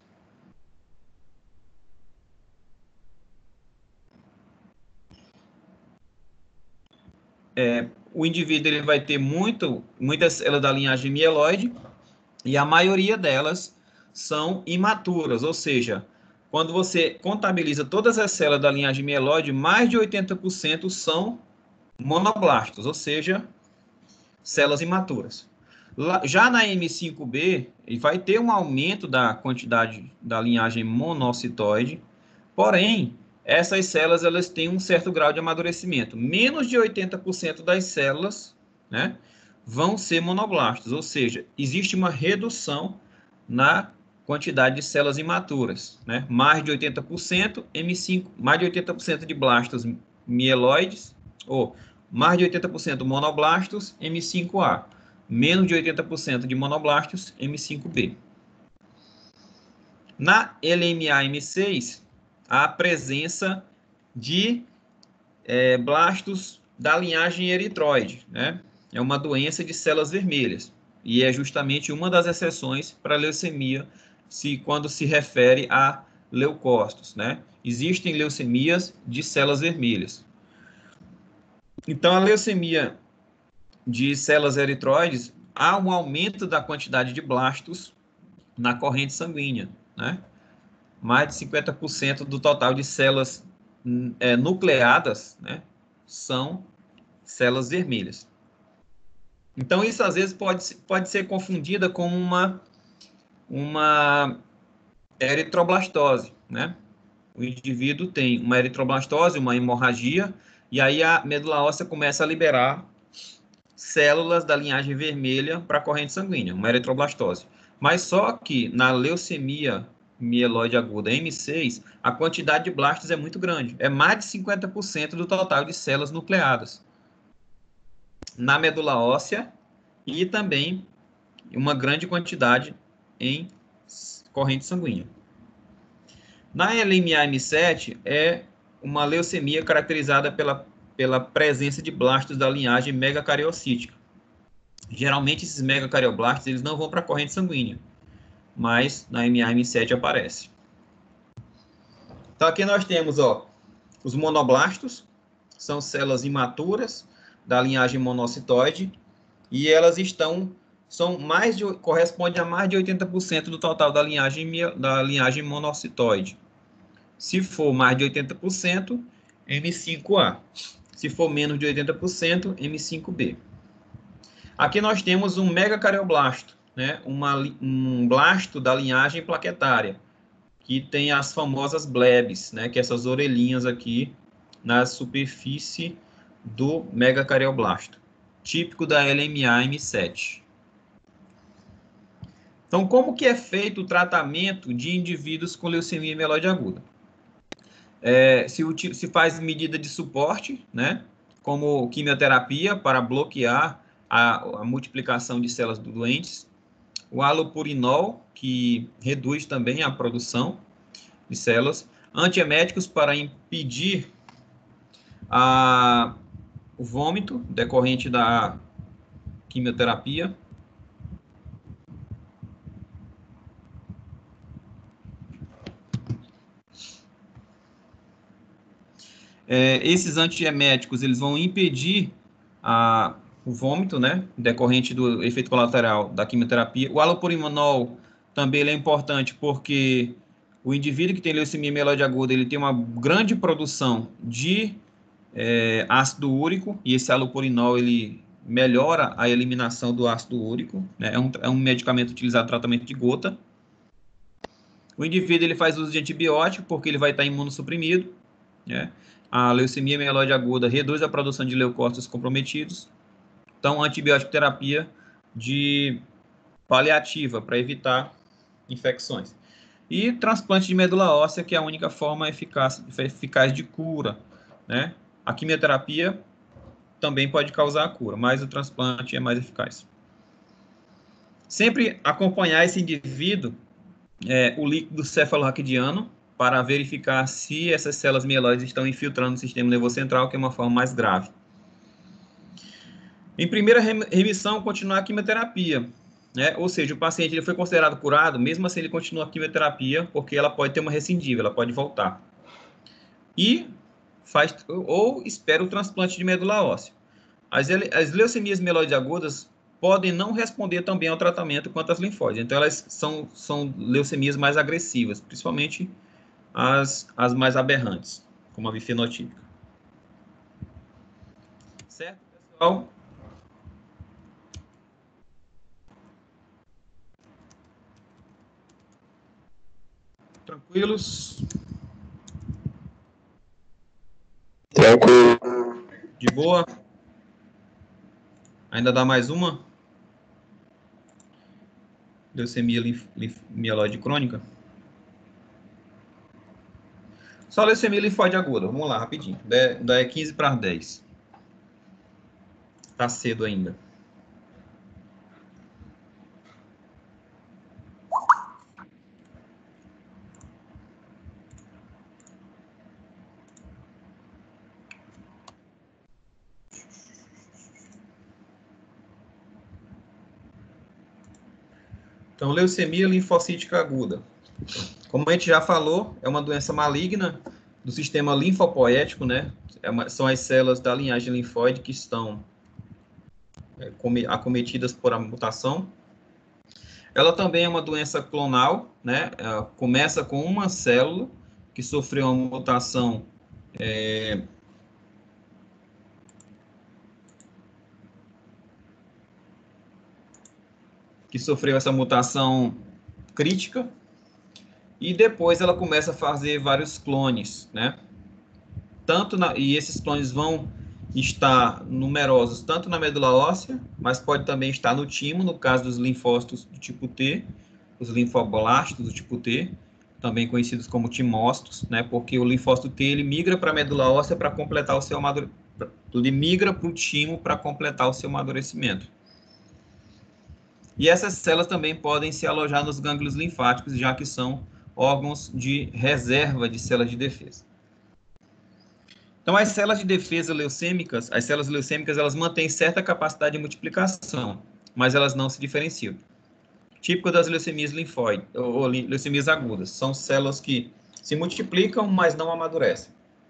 Speaker 1: o indivíduo ele vai ter muitas células da linhagem mieloide e a maioria delas são imaturas, ou seja, quando você contabiliza todas as células da linhagem mieloide, mais de 80% são monoblastos, ou seja, células imaturas. Já na M5B, vai ter um aumento da quantidade da linhagem monocitoide, porém, essas células elas têm um certo grau de amadurecimento. Menos de 80% das células, né, vão ser monoblastos, ou seja, existe uma redução na quantidade de células imaturas, né? Mais de 80% M5, mais de 80% de blastos mieloides, ou mais de 80% monoblastos M5A, menos de 80% de monoblastos M5B. Na LMA-M6, a presença de blastos da linhagem eritroide, né? É uma doença de células vermelhas e é justamente uma das exceções para a leucemia quando se refere a leucócitos, né? Existem leucemias de células vermelhas. Então, a leucemia de células eritroides, há um aumento da quantidade de blastos na corrente sanguínea, né? Mais de 50% do total de células nucleadas, né, são células vermelhas. Então, isso às vezes pode ser confundida com uma eritroblastose, né? O indivíduo tem uma eritroblastose, uma hemorragia, e aí a medula óssea começa a liberar células da linhagem vermelha para a corrente sanguínea, uma eritroblastose. Mas só que na leucemia mieloide aguda M6, a quantidade de blastos é muito grande. É mais de 50% do total de células nucleadas na medula óssea e também uma grande quantidade em corrente sanguínea. Na LMA M7 é uma leucemia caracterizada pela presença de blastos da linhagem megacariocítica. Geralmente esses megacardioblastos eles não vão para a corrente sanguínea, mas na MA-M7 aparece. Então aqui nós temos, os monoblastos, são células imaturas da linhagem monocitoide e elas correspondem a mais de 80% do total da linhagem monocitoide. Se for mais de 80%, M5A. Se for menos de 80%, M5B. Aqui nós temos um megacardioblasto, né? Um blasto da linhagem plaquetária, que tem as famosas blebs, né? Que é essas orelhinhas aqui na superfície do megacardioblasto, típico da LMA M7. Então, como que é feito o tratamento de indivíduos com leucemia mieloide aguda? Se faz medida de suporte, né? Como quimioterapia para bloquear a multiplicação de células doentes, o halopurinol, que reduz também a produção de células, antieméticos para impedir o vômito decorrente da quimioterapia, esses antieméticos eles vão impedir o vômito, né, decorrente do efeito colateral da quimioterapia. O halopurinol também ele é importante porque o indivíduo que tem leucemia mieloide aguda, ele tem uma grande produção de ácido úrico, e esse halopurinol, ele melhora a eliminação do ácido úrico, né, é um medicamento utilizado no tratamento de gota. O indivíduo, ele faz uso de antibiótico, porque ele vai estar imunossuprimido, né. A leucemia mieloide aguda reduz a produção de leucócitos comprometidos. Então, antibiótico terapia de paliativa para evitar infecções. E transplante de medula óssea, que é a única forma eficaz de cura, né? A quimioterapia também pode causar a cura, mas o transplante é mais eficaz. Sempre acompanhar esse indivíduo, o líquido cefalorraquidiano, para verificar se essas células mieloides estão infiltrando no sistema nervoso central, que é uma forma mais grave. Em primeira remissão, continuar a quimioterapia, né? Ou seja, o paciente ele foi considerado curado, mesmo assim ele continua a quimioterapia, porque ela pode ter uma recidiva, ela pode voltar. E espera o transplante de medula óssea. As leucemias mieloides agudas podem não responder tão bem ao tratamento quanto as linfóides. Então, elas são leucemias mais agressivas, principalmente as mais aberrantes, como a bifenotípica. Certo, pessoal? Tranquilos?
Speaker 2: Tranquilo.
Speaker 1: De boa? Ainda dá mais uma? Leucemia mieloide crônica? Só leucemia linfóide aguda. Vamos lá, rapidinho. Da 15 para 10. Tá cedo ainda. Então, leucemia linfocítica aguda. Como a gente já falou, é uma doença maligna do sistema linfopoético, né? São as células da linhagem linfóide que estão acometidas por a mutação. Ela também é uma doença clonal, né? Ela começa com uma célula que sofreu uma mutação essa mutação crítica, e depois ela começa a fazer vários clones, né? E esses clones vão estar numerosos tanto na medula óssea, mas pode também estar no timo, no caso dos linfócitos do tipo T, os linfoblastos do tipo T, também conhecidos como timócitos, né? Porque o linfócito T ele migra para a medula óssea para completar o seu amadurecimento. Ele migra para o timo para completar o seu amadurecimento. E essas células também podem se alojar nos gânglios linfáticos, já que são órgãos de reserva de células de defesa. Então, as células de defesa leucêmicas, as células leucêmicas, elas mantêm certa capacidade de multiplicação, mas elas não se diferenciam. Típico das leucemias linfóides, ou leucemias agudas, são células que se multiplicam, mas não amadurecem.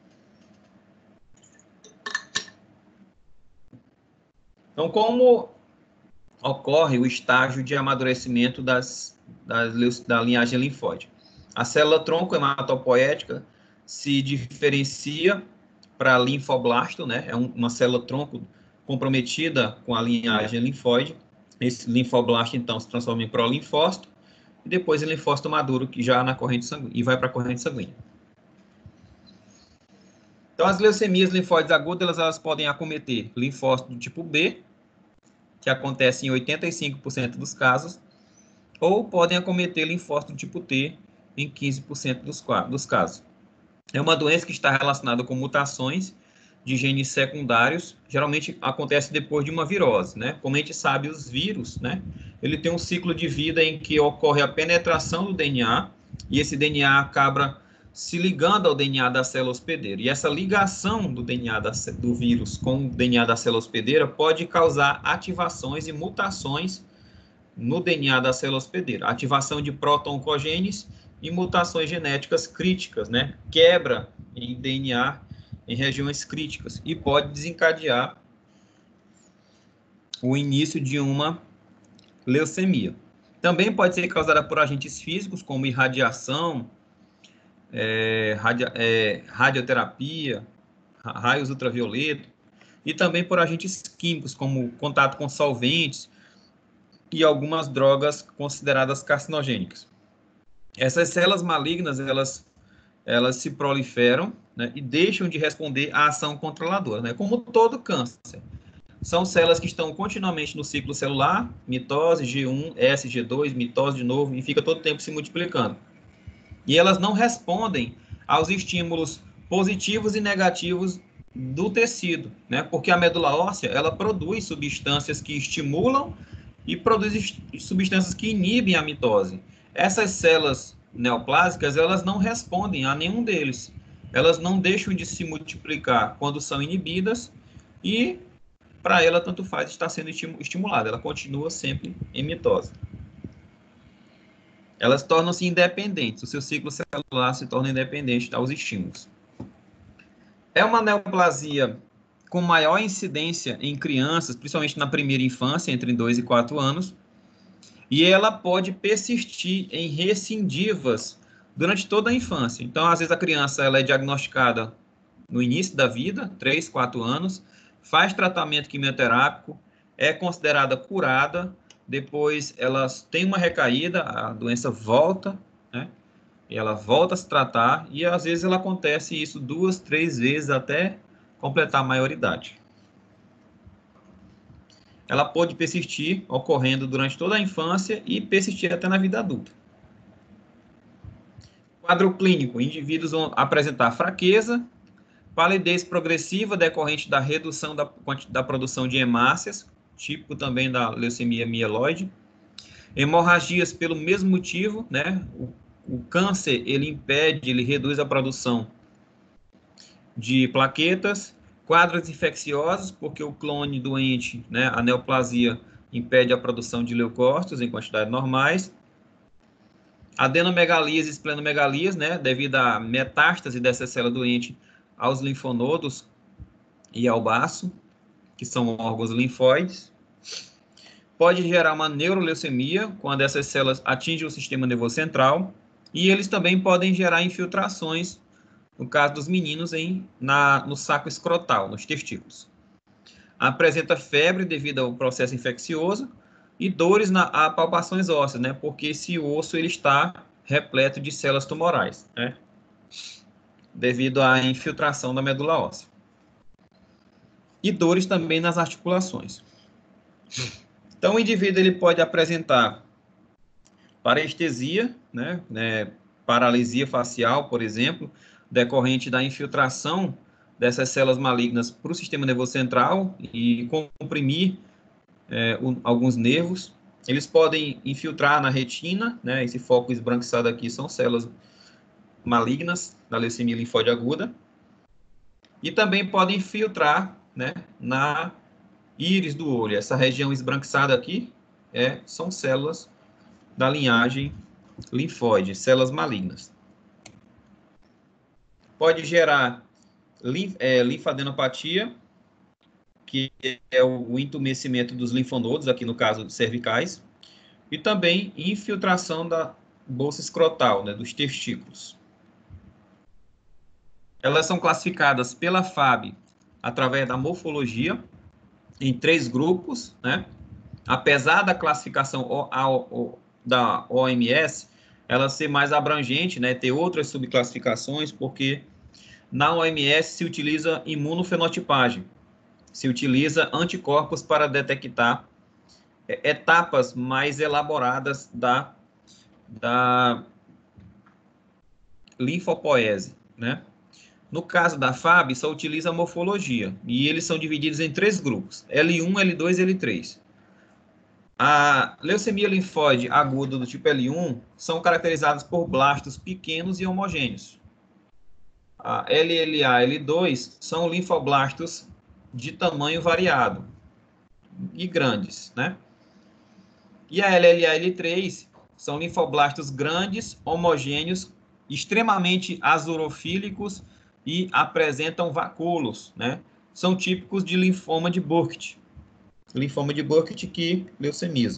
Speaker 1: Então, como ocorre o estágio de amadurecimento da linhagem linfóide? A célula tronco hematopoética se diferencia para linfoblasto, né? É uma célula tronco comprometida com a linhagem linfóide. Esse linfoblasto, então, se transforma em prolinfócito, e depois em linfócito maduro, que já na corrente sanguínea, e vai para a corrente sanguínea. Então, as leucemias linfóides agudas, elas podem acometer linfócito do tipo B, que acontece em 85% dos casos, ou podem acometer linfócito do tipo T em 15% dos casos. É uma doença que está relacionada com mutações de genes secundários, geralmente acontece depois de uma virose, né? Como a gente sabe, os vírus, né? Ele tem um ciclo de vida em que ocorre a penetração do DNA, e esse DNA acaba se ligando ao DNA da célula hospedeira. E essa ligação do DNA do vírus com o DNA da célula hospedeira pode causar ativações e mutações no DNA da célula hospedeira. Ativação de proto-oncogenes e mutações genéticas críticas, né? Quebra em DNA em regiões críticas e pode desencadear o início de uma leucemia. Também pode ser causada por agentes físicos, como irradiação, radioterapia, raios ultravioletos, e também por agentes químicos, como contato com solventes e algumas drogas consideradas carcinogênicas. Essas células malignas, elas se proliferam, né, e deixam de responder à ação controladora, né, como todo câncer. São células que estão continuamente no ciclo celular, mitose, G1, S, G2, mitose de novo, e fica todo tempo se multiplicando. E elas não respondem aos estímulos positivos e negativos do tecido, né? Porque a medula óssea, ela produz substâncias que estimulam e produz substâncias que inibem a mitose. Essas células neoplásicas, elas não respondem a nenhum deles. Elas não deixam de se multiplicar quando são inibidas e, para ela, tanto faz estar sendo estimulada. Ela continua sempre em mitose. Elas tornam-se independentes, o seu ciclo celular se torna independente aos estímulos. É uma neoplasia com maior incidência em crianças, principalmente na primeira infância, entre 2 e 4 anos, e ela pode persistir em recidivas durante toda a infância. Então, às vezes, a criança ela é diagnosticada no início da vida, 3, 4 anos, faz tratamento quimioterápico, é considerada curada, depois ela tem uma recaída, a doença volta, né? E ela volta a se tratar, e às vezes ela acontece isso 2, 3 vezes até completar a maioridade. Ela pode persistir ocorrendo durante toda a infância e persistir até na vida adulta. Quadro clínico: indivíduos vão apresentar fraqueza, palidez progressiva decorrente da redução da produção de hemácias, típico também da leucemia mieloide, hemorragias pelo mesmo motivo, né? O câncer, ele reduz a produção de plaquetas, quadros infecciosos, porque o clone doente, né, a neoplasia, impede a produção de leucócitos em quantidades normais. Adenomegalias e esplenomegalias, né, devido à metástase dessa célula doente aos linfonodos e ao baço, que são órgãos linfóides. Pode gerar uma neuroleucemia, quando essas células atingem o sistema nervoso central, e eles também podem gerar infiltrações, no caso dos meninos, no saco escrotal, nos testículos. Apresenta febre devido ao processo infeccioso e dores a palpações ósseas, né, porque esse osso ele está repleto de células tumorais, né, devido à infiltração da medula óssea. E dores também nas articulações. Então, o indivíduo ele pode apresentar parestesia, né, paralisia facial, por exemplo, decorrente da infiltração dessas células malignas para o sistema nervoso central e comprimir alguns nervos. Eles podem infiltrar na retina, né, esse foco esbranquiçado aqui são células malignas da leucemia linfóide aguda, e também podem infiltrar, né, na íris do olho. Essa região esbranquiçada aqui são células da linhagem linfóide, células malignas. Pode gerar linfadenopatia, que é o entumecimento dos linfonodos, aqui no caso cervicais, e também infiltração da bolsa escrotal, né, dos testículos. Elas são classificadas pela FAB através da morfologia em 3 grupos, né? Apesar da classificação da OMS, ela ser mais abrangente, né? Ter outras subclassificações, porque na OMS se utiliza imunofenotipagem, se utiliza anticorpos para detectar etapas mais elaboradas da linfopoese, né? No caso da FAB, só utiliza a morfologia, e eles são divididos em 3 grupos, L1, L2 e L3. A leucemia linfóide aguda do tipo L1 são caracterizadas por blastos pequenos e homogêneos. A LLA e L2 são linfoblastos de tamanho variado e grandes, né? E a LLA e L3 são linfoblastos grandes, homogêneos, extremamente azurofílicos e apresentam vacúolos, né? São típicos de linfoma de Burkitt. Linfoma de Burkitt que leucemiza.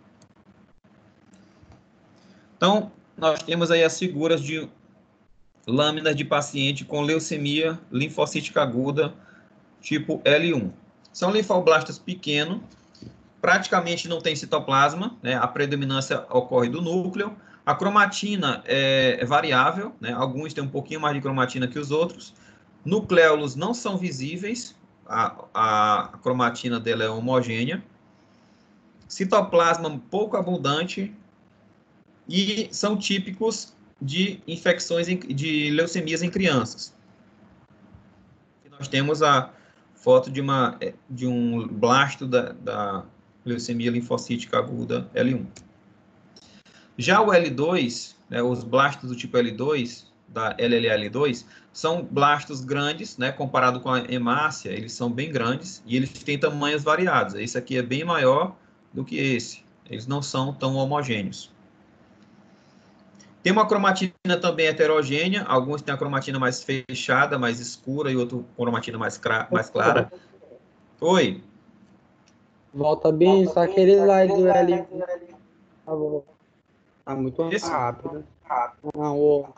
Speaker 1: Então, nós temos aí as figuras de lâminas de paciente com leucemia linfocítica aguda tipo L1. São linfoblastos pequenos, praticamente não tem citoplasma, né? A predominância ocorre do núcleo. A cromatina é variável, né? Alguns têm um pouquinho mais de cromatina que os outros. Nucléolos não são visíveis, a cromatina dela é homogênea. Citoplasma pouco abundante e são típicos de infecções de leucemias em crianças. Nós temos a foto de um blasto da leucemia linfocítica aguda L1. Já o L2, né, os blastos do tipo L2, da LLL2, são blastos grandes, né, comparado com a hemácia, eles são bem grandes e eles têm tamanhos variados. Esse aqui é bem maior do que esse. Eles não são tão homogêneos. Tem uma cromatina também heterogênea, alguns têm a cromatina mais fechada, mais escura, e outro cromatina mais clara. Oi.
Speaker 2: Volta bem, só aquele slide do L. Tá bom. Tá muito rápido. Não,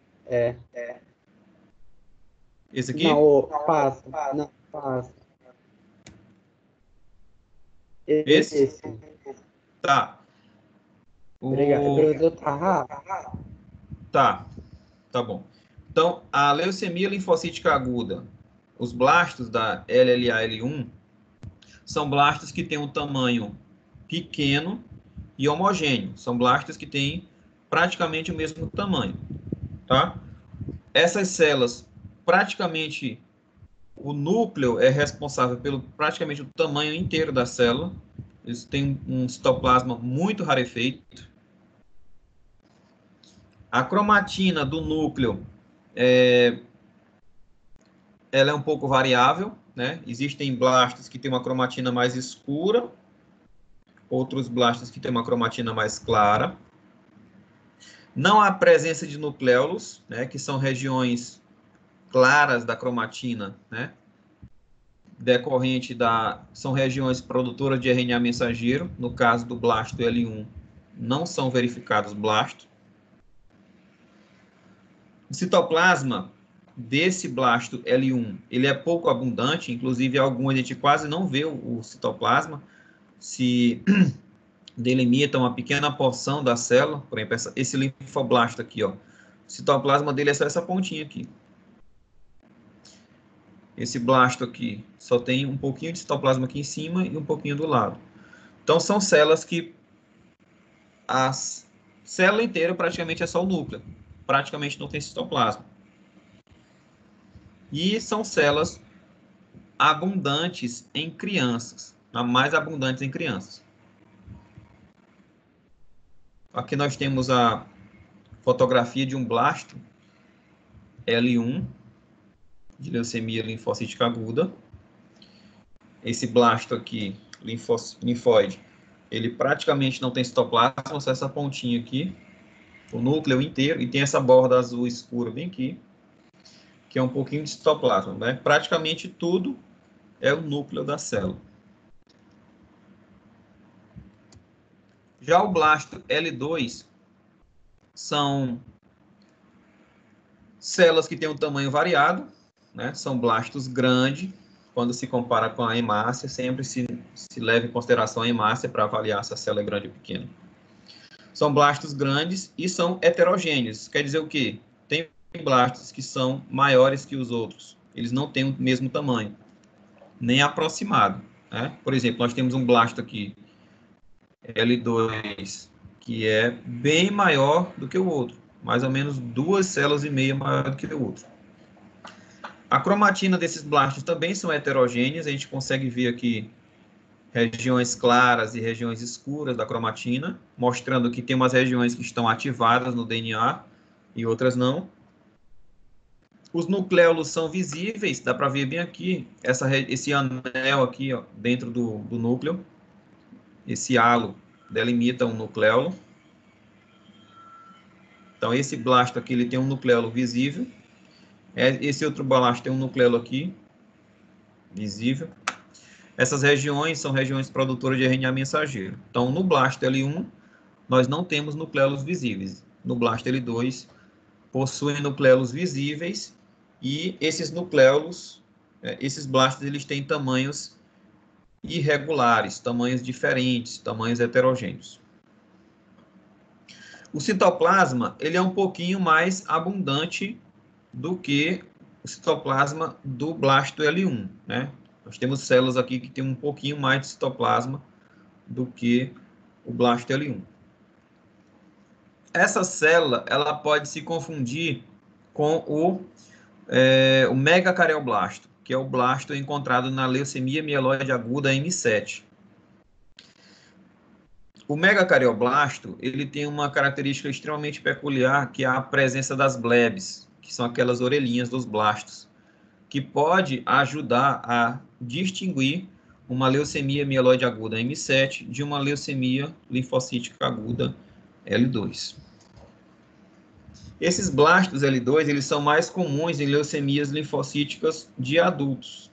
Speaker 1: Esse aqui?
Speaker 2: Não, passa. Não, passa.
Speaker 1: Esse? Tá.
Speaker 2: Obrigado. O professor tá rápido.
Speaker 1: Tá bom. Então, a leucemia linfocítica aguda, os blastos da LLA-L1, são blastos que têm um tamanho pequeno e homogêneo. São blastos que têm praticamente o mesmo tamanho, tá? Essas células, praticamente, o núcleo é responsável pelo praticamente o tamanho inteiro da célula. Eles têm um citoplasma muito rarefeito. A cromatina do núcleo ela é um pouco variável, né? Existem blastos que têm uma cromatina mais escura outros blastos que têm uma cromatina mais clara. Não há presença de nucléolos, né, que são regiões claras da cromatina, né, decorrente são regiões produtoras de RNA mensageiro. No caso do blasto L1, não são verificados blastos. O citoplasma desse blasto L1, ele é pouco abundante, inclusive alguns a gente quase não vê o citoplasma, se delimita uma pequena porção da célula. Por exemplo, esse linfoblasto aqui, ó, o citoplasma dele é só essa pontinha aqui. Esse blasto aqui só tem um pouquinho de citoplasma aqui em cima e um pouquinho do lado. Então, são células que a célula inteira praticamente é só o núcleo. Praticamente não tem citoplasma. E são células abundantes em crianças, mais abundantes em crianças. Aqui nós temos a fotografia de um blasto L1, de leucemia linfocítica aguda. Esse blasto aqui, linfóide, ele praticamente não tem citoplasma, só essa pontinha aqui, o núcleo inteiro, e tem essa borda azul escura bem aqui, que é um pouquinho de citoplasma, né? Praticamente tudo é o núcleo da célula. Já o blasto L2 são células que têm um tamanho variado, né? São blastos grandes. Quando se compara com a hemácia, sempre se leva em consideração a hemácia para avaliar se a célula é grande ou pequena. São blastos grandes e são heterogêneos. Quer dizer o quê? Tem blastos que são maiores que os outros. Eles não têm o mesmo tamanho, nem aproximado, né? Por exemplo, nós temos um blasto aqui, L2, que é bem maior do que o outro. Mais ou menos 2,5 células maior do que o outro. A cromatina desses blastos também são heterogêneas. A gente consegue ver aqui regiões claras e regiões escuras da cromatina, mostrando que tem umas regiões que estão ativadas no DNA e outras não. Os nucléolos são visíveis, dá para ver bem aqui, esse anel aqui, ó, dentro do núcleo. Esse halo delimita um nucleolo. Então, esse blasto aqui ele tem um nucleolo visível. Esse outro blasto tem um nucleolo aqui, visível. Essas regiões são regiões produtoras de RNA mensageiro. Então, no blasto L1, nós não temos nucleolos visíveis. No blasto L2, possuem nucleolos visíveis e esses nucleolos, esses blastos, eles têm tamanhos irregulares, tamanhos diferentes, tamanhos heterogêneos. O citoplasma, ele é um pouquinho mais abundante do que o citoplasma do blasto L1, né? Nós temos células aqui que tem um pouquinho mais de citoplasma do que o blasto L1. Essa célula, ela pode se confundir com o megacareoblasto, que é o blasto encontrado na leucemia mieloide aguda M7. O megacareoblasto, ele tem uma característica extremamente peculiar, que é a presença das blebs, que são aquelas orelhinhas dos blastos, que pode ajudar a distinguir uma leucemia mieloide aguda M7 de uma leucemia linfocítica aguda L2. Esses blastos L2, eles são mais comuns em leucemias linfocíticas de adultos.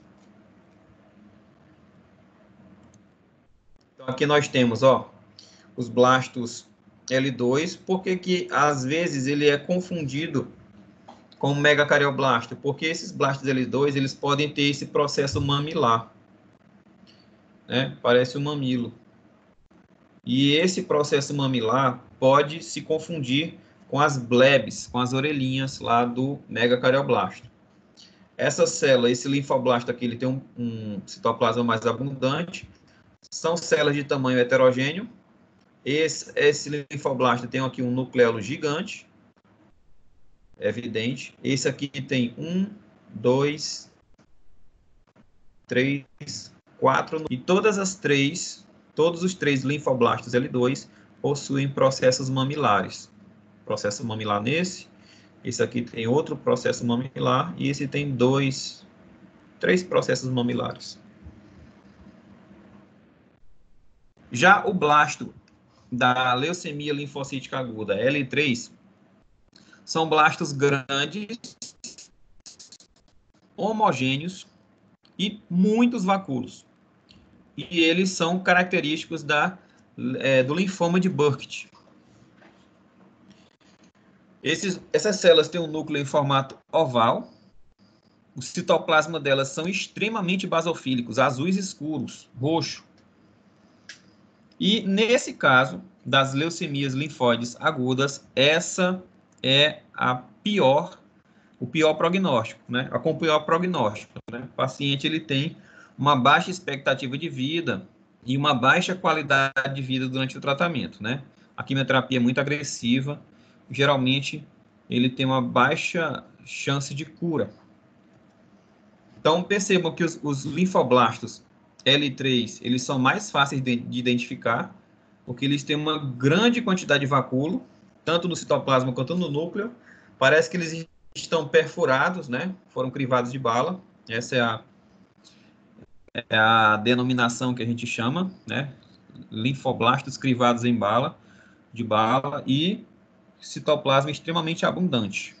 Speaker 1: Então, aqui nós temos, ó, os blastos L2, porque que às vezes ele é confundido com o megacareoblasto, porque esses blastos L2, eles podem ter esse processo mamilar, né? Parece um mamilo. E esse processo mamilar pode se confundir com as blebs, com as orelhinhas lá do megacareoblasto. Essa célula, esse linfoblasto aqui, ele tem um citoplasma mais abundante, são células de tamanho heterogêneo. Esse linfoblasto tem aqui um nucleolo gigante, é evidente. Esse aqui tem 1, 2, 3, 4, e todos os três linfoblastos L2 possuem processos mamilares. Processo mamilar nesse, esse aqui tem outro processo mamilar, e esse tem 3 processos mamilares. Já o blasto da leucemia linfocítica aguda, L3, são blastos grandes, homogêneos e muitos vacúolos. E eles são característicos do linfoma de Burkitt. Essas células têm um núcleo em formato oval. O citoplasma delas são extremamente basofílicos, azuis escuros, roxo. E nesse caso das leucemias linfóides agudas, essa é o pior prognóstico, né? Com o pior prognóstico, né? O paciente ele tem uma baixa expectativa de vida e uma baixa qualidade de vida durante o tratamento, né? A quimioterapia é muito agressiva, geralmente ele tem uma baixa chance de cura. Então, percebam que os linfoblastos L3, eles são mais fáceis de identificar, porque eles têm uma grande quantidade de vacúolo, tanto no citoplasma quanto no núcleo. Parece que eles estão perfurados, né? Foram crivados de bala. Essa é a denominação que a gente chama, né? Linfoblastos crivados em bala, de bala, e citoplasma extremamente abundante.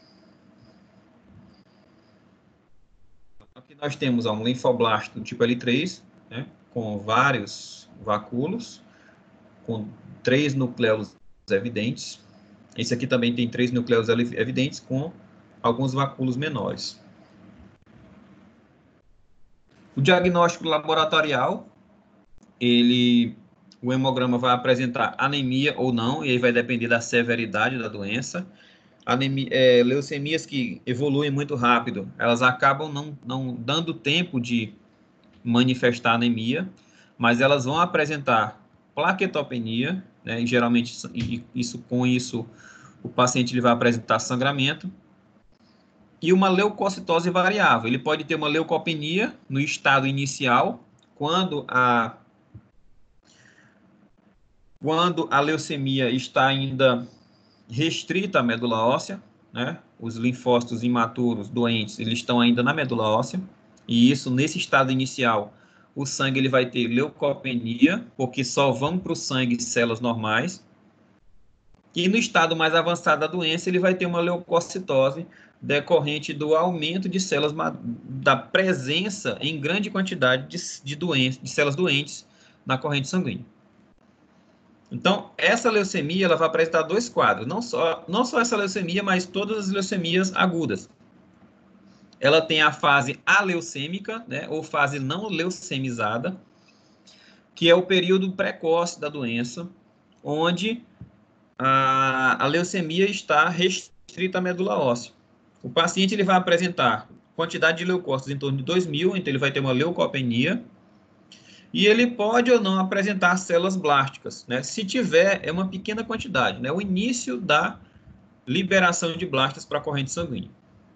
Speaker 1: Aqui nós temos um linfoblasto do tipo L3, né, com vários vacúolos, com 3 nucleolos evidentes. Esse aqui também tem 3 nucleolos evidentes, com alguns vacúolos menores. O diagnóstico laboratorial, o hemograma vai apresentar anemia ou não, e aí vai depender da severidade da doença. Leucemias que evoluem muito rápido, elas acabam não dando tempo de manifestar anemia, mas elas vão apresentar plaquetopenia, né, e geralmente com isso o paciente ele vai apresentar sangramento, e uma leucocitose variável. Ele pode ter uma leucopenia no estado inicial, quando a leucemia está ainda restrita à medula óssea, né? Os linfócitos imaturos doentes, eles estão ainda na medula óssea, e isso, nesse estado inicial, o sangue ele vai ter leucopenia, porque só vão para o sangue células normais, e no estado mais avançado da doença, ele vai ter uma leucocitose decorrente do aumento de células, da presença em grande quantidade de células doentes na corrente sanguínea. Então, essa leucemia ela vai apresentar 2 quadros, não só essa leucemia, mas todas as leucemias agudas. Ela tem a fase aleucêmica, né, ou fase não leucemizada, que é o período precoce da doença, onde a leucemia está restrita à medula óssea. O paciente ele vai apresentar quantidade de leucócitos em torno de 2.000, então ele vai ter uma leucopenia, e ele pode ou não apresentar células blásticas, né? Se tiver, é uma pequena quantidade, né? O início da liberação de blásticas para a corrente sanguínea.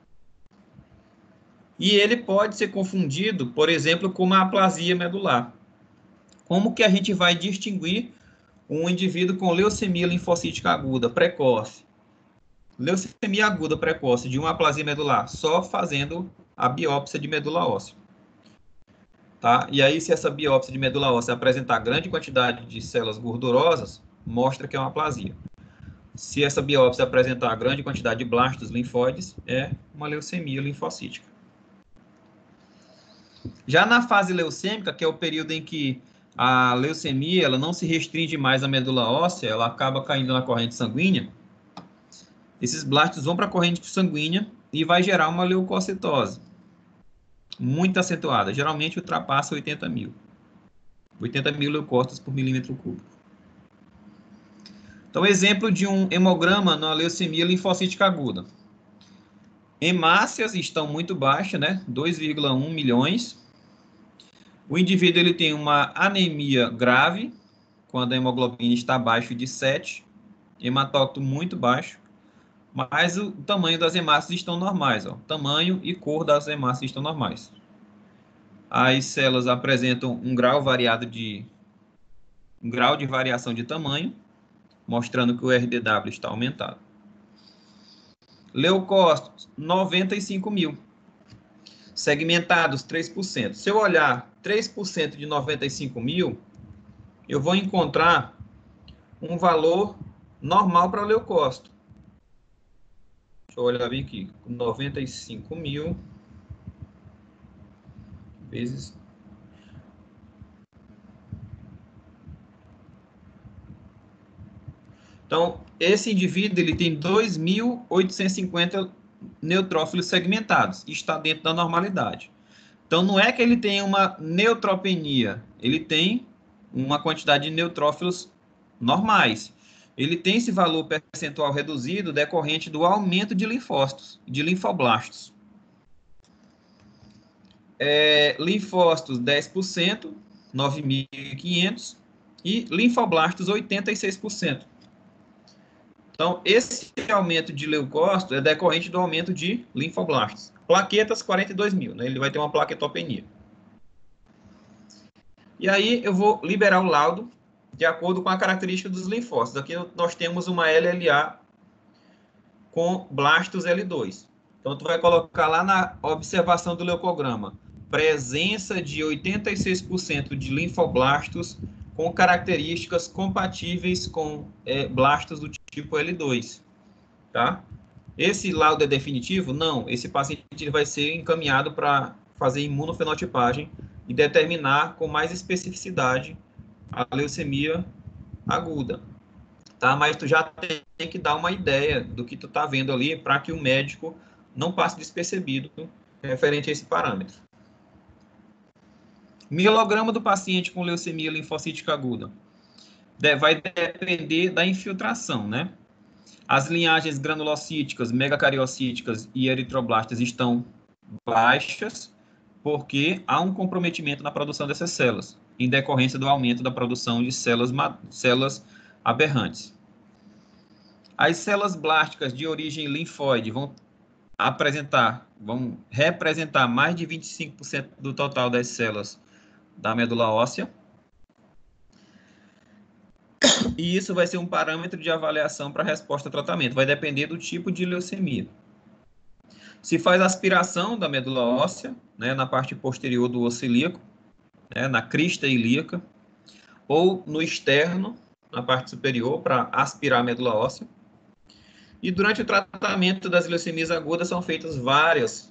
Speaker 1: E ele pode ser confundido, por exemplo, com uma aplasia medular. Como que a gente vai distinguir um indivíduo com leucemia linfocítica aguda precoce? Leucemia aguda precoce de uma aplasia medular, só fazendo a biópsia de medula óssea. Tá? E aí, se essa biópsia de medula óssea apresentar grande quantidade de células gordurosas, mostra que é uma aplasia. Se essa biópsia apresentar grande quantidade de blastos linfóides, é uma leucemia linfocítica. Já na fase leucêmica, que é o período em que a leucemia ela não se restringe mais à medula óssea, ela acaba caindo na corrente sanguínea, esses blastos vão para a corrente sanguínea e vai gerar uma leucocitose muito acentuada, geralmente ultrapassa 80.000. 80.000 leucócitos por milímetro cúbico. Então, exemplo de um hemograma na leucemia linfocítica aguda. Hemácias estão muito baixas, né? 2,1 milhões. O indivíduo ele tem uma anemia grave, quando a hemoglobina está abaixo de 7, hematócrito muito baixo, mas o tamanho das hemácias estão normais, ó. O tamanho e cor das hemácias estão normais. As células apresentam um grau de variação de tamanho, mostrando que o RDW está aumentado. Leucócitos, 95.000. Segmentados, 3%. Se eu olhar 3% de 95.000, eu vou encontrar um valor normal para leucócito. Deixa eu olhar bem aqui. 95.000 vezes... Então, esse indivíduo ele tem 2.850 neutrófilos segmentados. Está dentro da normalidade. Então, não é que ele tenha uma neutropenia. Ele tem uma quantidade de neutrófilos normais. Ele tem esse valor percentual reduzido decorrente do aumento de linfócitos, de linfoblastos. Linfócitos, 10%, 9.500, e linfoblastos, 86%. Então, esse aumento de leucócito é decorrente do aumento de linfoblastos. Plaquetas, 42.000, né? Ele vai ter uma plaquetopenia. E aí, eu vou liberar o laudo de acordo com a característica dos linfócitos. Aqui nós temos uma LLA com blastos L2. Então, tu vai colocar lá na observação do leucograma, presença de 86% de linfoblastos com características compatíveis com blastos do tipo L2, tá? Esse laudo é definitivo? Não. Esse paciente ele vai ser encaminhado para fazer imunofenotipagem e determinar com mais especificidade a leucemia aguda, tá? Mas tu já tem que dar uma ideia do que tu tá vendo ali para que o médico não passe despercebido referente a esse parâmetro. Mielograma do paciente com leucemia linfocítica aguda. Vai depender da infiltração, né? As linhagens granulocíticas, megacariocíticas e eritroblastas estão baixas porque há um comprometimento na produção dessas células, em decorrência do aumento da produção de células aberrantes. As células blásticas de origem linfóide vão representar mais de 25% do total das células da medula óssea. E isso vai ser um parâmetro de avaliação para a resposta ao tratamento. Vai depender do tipo de leucemia. Se faz aspiração da medula óssea, né, na parte posterior do osso ilíaco, né, na crista ilíaca, ou no externo, na parte superior, para aspirar a medula óssea. E durante o tratamento das leucemias agudas são feitas várias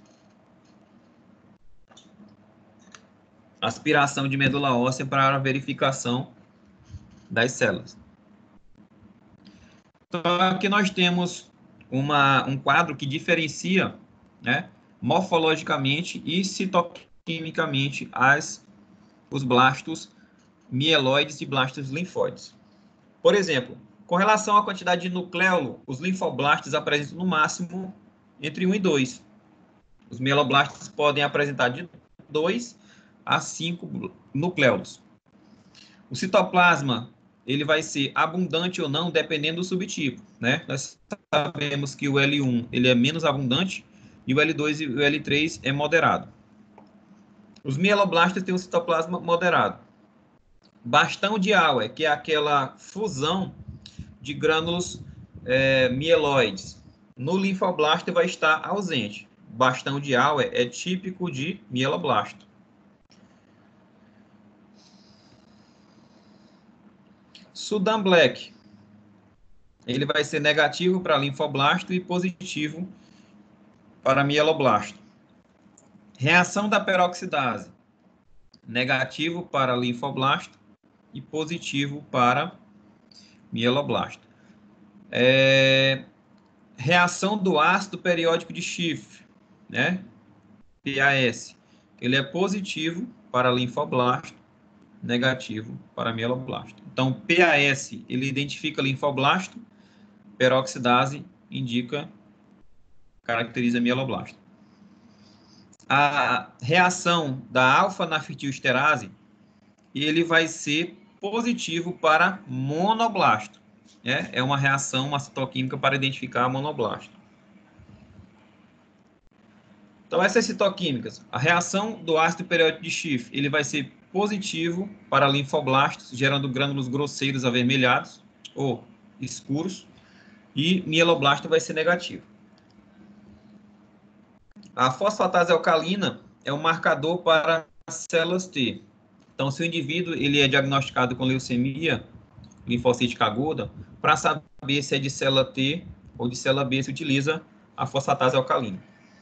Speaker 1: aspiração de medula óssea para a verificação das células. Então, aqui nós temos um quadro que diferencia, né, morfologicamente e citoquimicamente os blastos mieloides e blastos linfóides. Por exemplo, com relação à quantidade de nucleolo, os linfoblastos apresentam no máximo entre 1 e 2. Os mieloblastos podem apresentar de 2 a 5 nucleolos. O citoplasma ele vai ser abundante ou não, dependendo do subtipo, né? Nós sabemos que o L1 ele é menos abundante e o L2 e o L3 é moderado. Os mieloblastos têm um citoplasma moderado. Bastão de Auer, que é aquela fusão de grânulos mieloides, no linfoblasto vai estar ausente. Bastão de Auer é típico de mieloblasto. Sudan Black, ele vai ser negativo para linfoblasto e positivo para mieloblasto. Reação da peroxidase, negativo para linfoblasto e positivo para mieloblasto. Reação do ácido periódico de Schiff, né? PAS, ele é positivo para linfoblasto, negativo para mieloblasto. Então, PAS, ele identifica linfoblasto, peroxidase caracteriza mieloblasto. A reação da alfa-nafertilsterase, ele vai ser positivo para monoblasto. É uma reação, uma citoquímica para identificar monoblasto. Então, essas citoquímicas, a reação do ácido periódico de Schiff, ele vai ser positivo para linfoblastos, gerando grânulos grosseiros avermelhados ou escuros, e mieloblasto vai ser negativo. A fosfatase alcalina é um marcador para as células T. Então, se o indivíduo ele é diagnosticado com leucemia linfocítica aguda, para saber se é de célula T ou de célula B, se utiliza a fosfatase alcalina.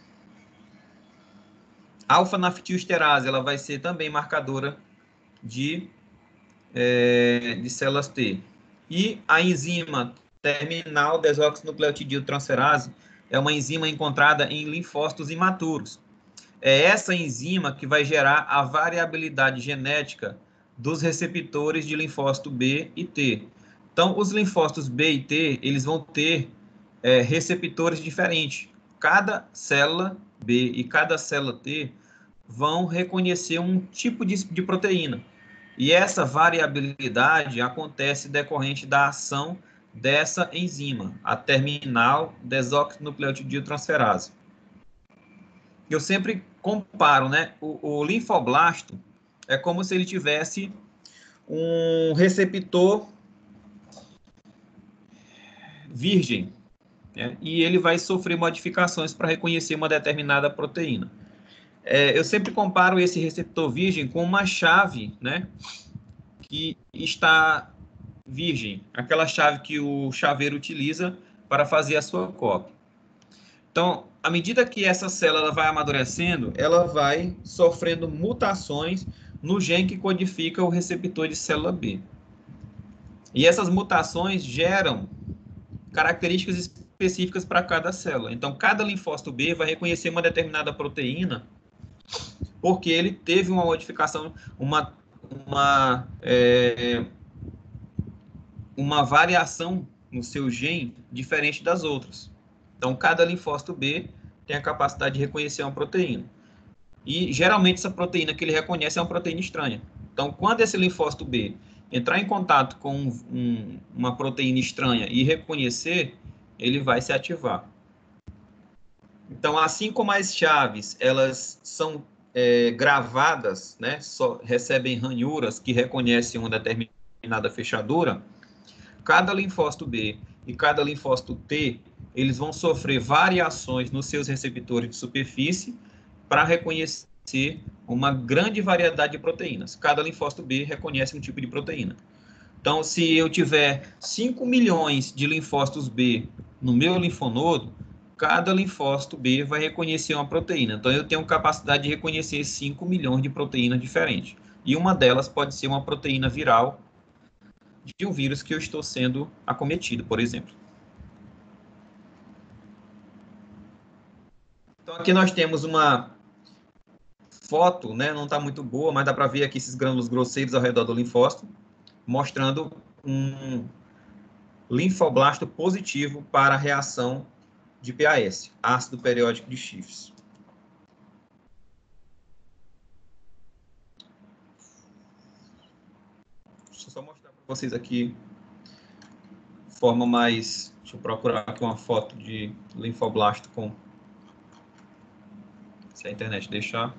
Speaker 1: A alfa-naftilesterase, ela vai ser também marcadora de células T. E a enzima terminal desoxinucleotídeo transferase é uma enzima encontrada em linfócitos imaturos. É essa enzima que vai gerar a variabilidade genética dos receptores de linfócito B e T. Então, os linfócitos B e T, eles vão ter receptores diferentes. Cada célula B e cada célula T vão reconhecer um tipo de proteína. E essa variabilidade acontece decorrente da ação dessa enzima, a terminal desoxinucleotídeo transferase. Eu sempre comparo, né? O linfoblasto é como se ele tivesse um receptor virgem, né? E ele vai sofrer modificações para reconhecer uma determinada proteína. Eu sempre comparo esse receptor virgem com uma chave, né? Que está virgem, aquela chave que o chaveiro utiliza para fazer a sua cópia. Então, à medida que essa célula vai amadurecendo, ela vai sofrendo mutações no gene que codifica o receptor de célula B. E essas mutações geram características específicas para cada célula. Então, cada linfócito B vai reconhecer uma determinada proteína porque ele teve uma modificação, uma variação no seu gene diferente das outras. Então, cada linfócito B tem a capacidade de reconhecer uma proteína. E, geralmente, essa proteína que ele reconhece é uma proteína estranha. Então, quando esse linfócito B entrar em contato com uma proteína estranha e reconhecer, ele vai se ativar. Então, assim como as chaves, elas são gravadas, né, recebem ranhuras que reconhecem uma determinada fechadura, cada linfócito B e cada linfócito T, eles vão sofrer variações nos seus receptores de superfície para reconhecer uma grande variedade de proteínas. Cada linfócito B reconhece um tipo de proteína. Então, se eu tiver 5 milhões de linfócitos B no meu linfonodo, cada linfócito B vai reconhecer uma proteína. Então, eu tenho capacidade de reconhecer 5 milhões de proteínas diferentes. E uma delas pode ser uma proteína viral de um vírus que eu estou sendo acometido, por exemplo. Então, aqui nós temos uma foto, né? Não está muito boa, mas dá para ver aqui esses grânulos grosseiros ao redor do linfócito, mostrando um linfoblasto positivo para a reação de PAS, ácido periódico de Schiff. Deixa eu só mostrar para vocês aqui de forma mais... Deixa eu procurar aqui uma foto de linfoblasto com... Se a internet deixar.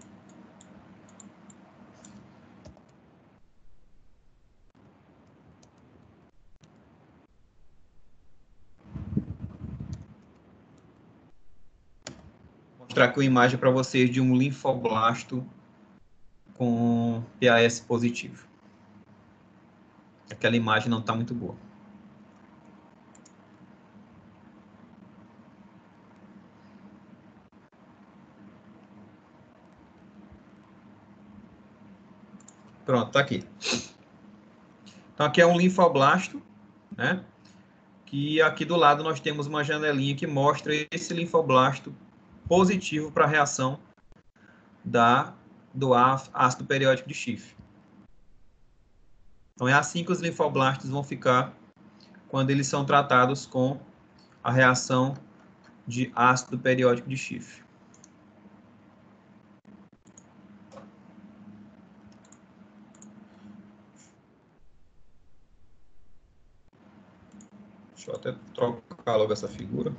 Speaker 1: Vou mostrar aqui uma imagem para vocês de um linfoblasto com PAS positivo. Aquela imagem não está muito boa. Pronto, está aqui. Então, aqui é um linfoblasto, né? Que aqui do lado nós temos uma janelinha que mostra esse linfoblasto positivo para a reação do ácido periódico de Schiff. Então, é assim que os linfoblastos vão ficar quando eles são tratados com a reação de ácido periódico de Schiff. Deixa eu até trocar logo essa figura.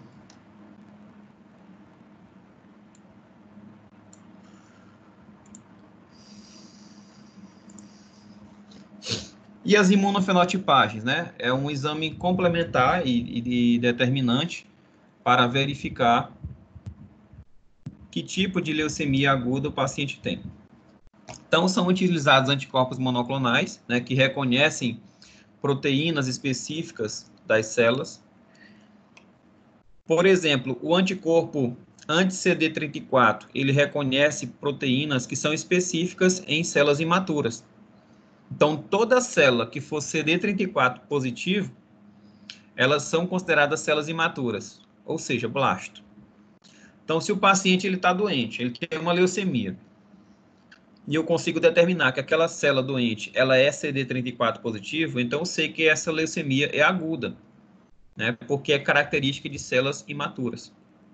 Speaker 1: E as imunofenotipagens, né? É um exame complementar e determinante para verificar que tipo de leucemia aguda o paciente tem. Então, são utilizados anticorpos monoclonais, né, que reconhecem proteínas específicas das células. Por exemplo, o anticorpo anti-CD34, ele reconhece proteínas que são específicas em células imaturas. Então, toda célula que for CD34 positivo, elas são consideradas células imaturas, ou seja, blasto. Então, se o paciente está doente, ele tem uma leucemia, e eu consigo determinar que aquela célula doente ela é CD34 positivo, então eu sei que essa leucemia é aguda, né, porque é característica de células imaturas.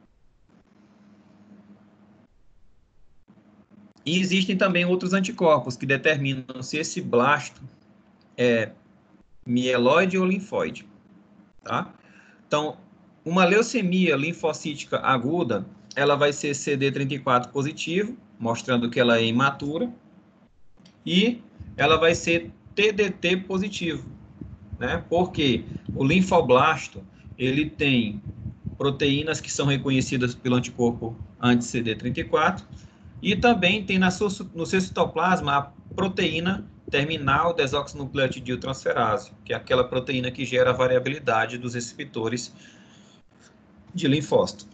Speaker 1: E existem também outros anticorpos que determinam se esse blasto é mieloide ou linfóide, tá? Então, uma leucemia linfocítica aguda, ela vai ser CD34 positivo, mostrando que ela é imatura, e ela vai ser TDT positivo, né? Porque o linfoblasto, ele tem proteínas que são reconhecidas pelo anticorpo anti-CD34 e também tem no seu citoplasma a proteína terminal desoxinucleotidiltransferase, que é aquela proteína que gera a variabilidade dos receptores de linfócito.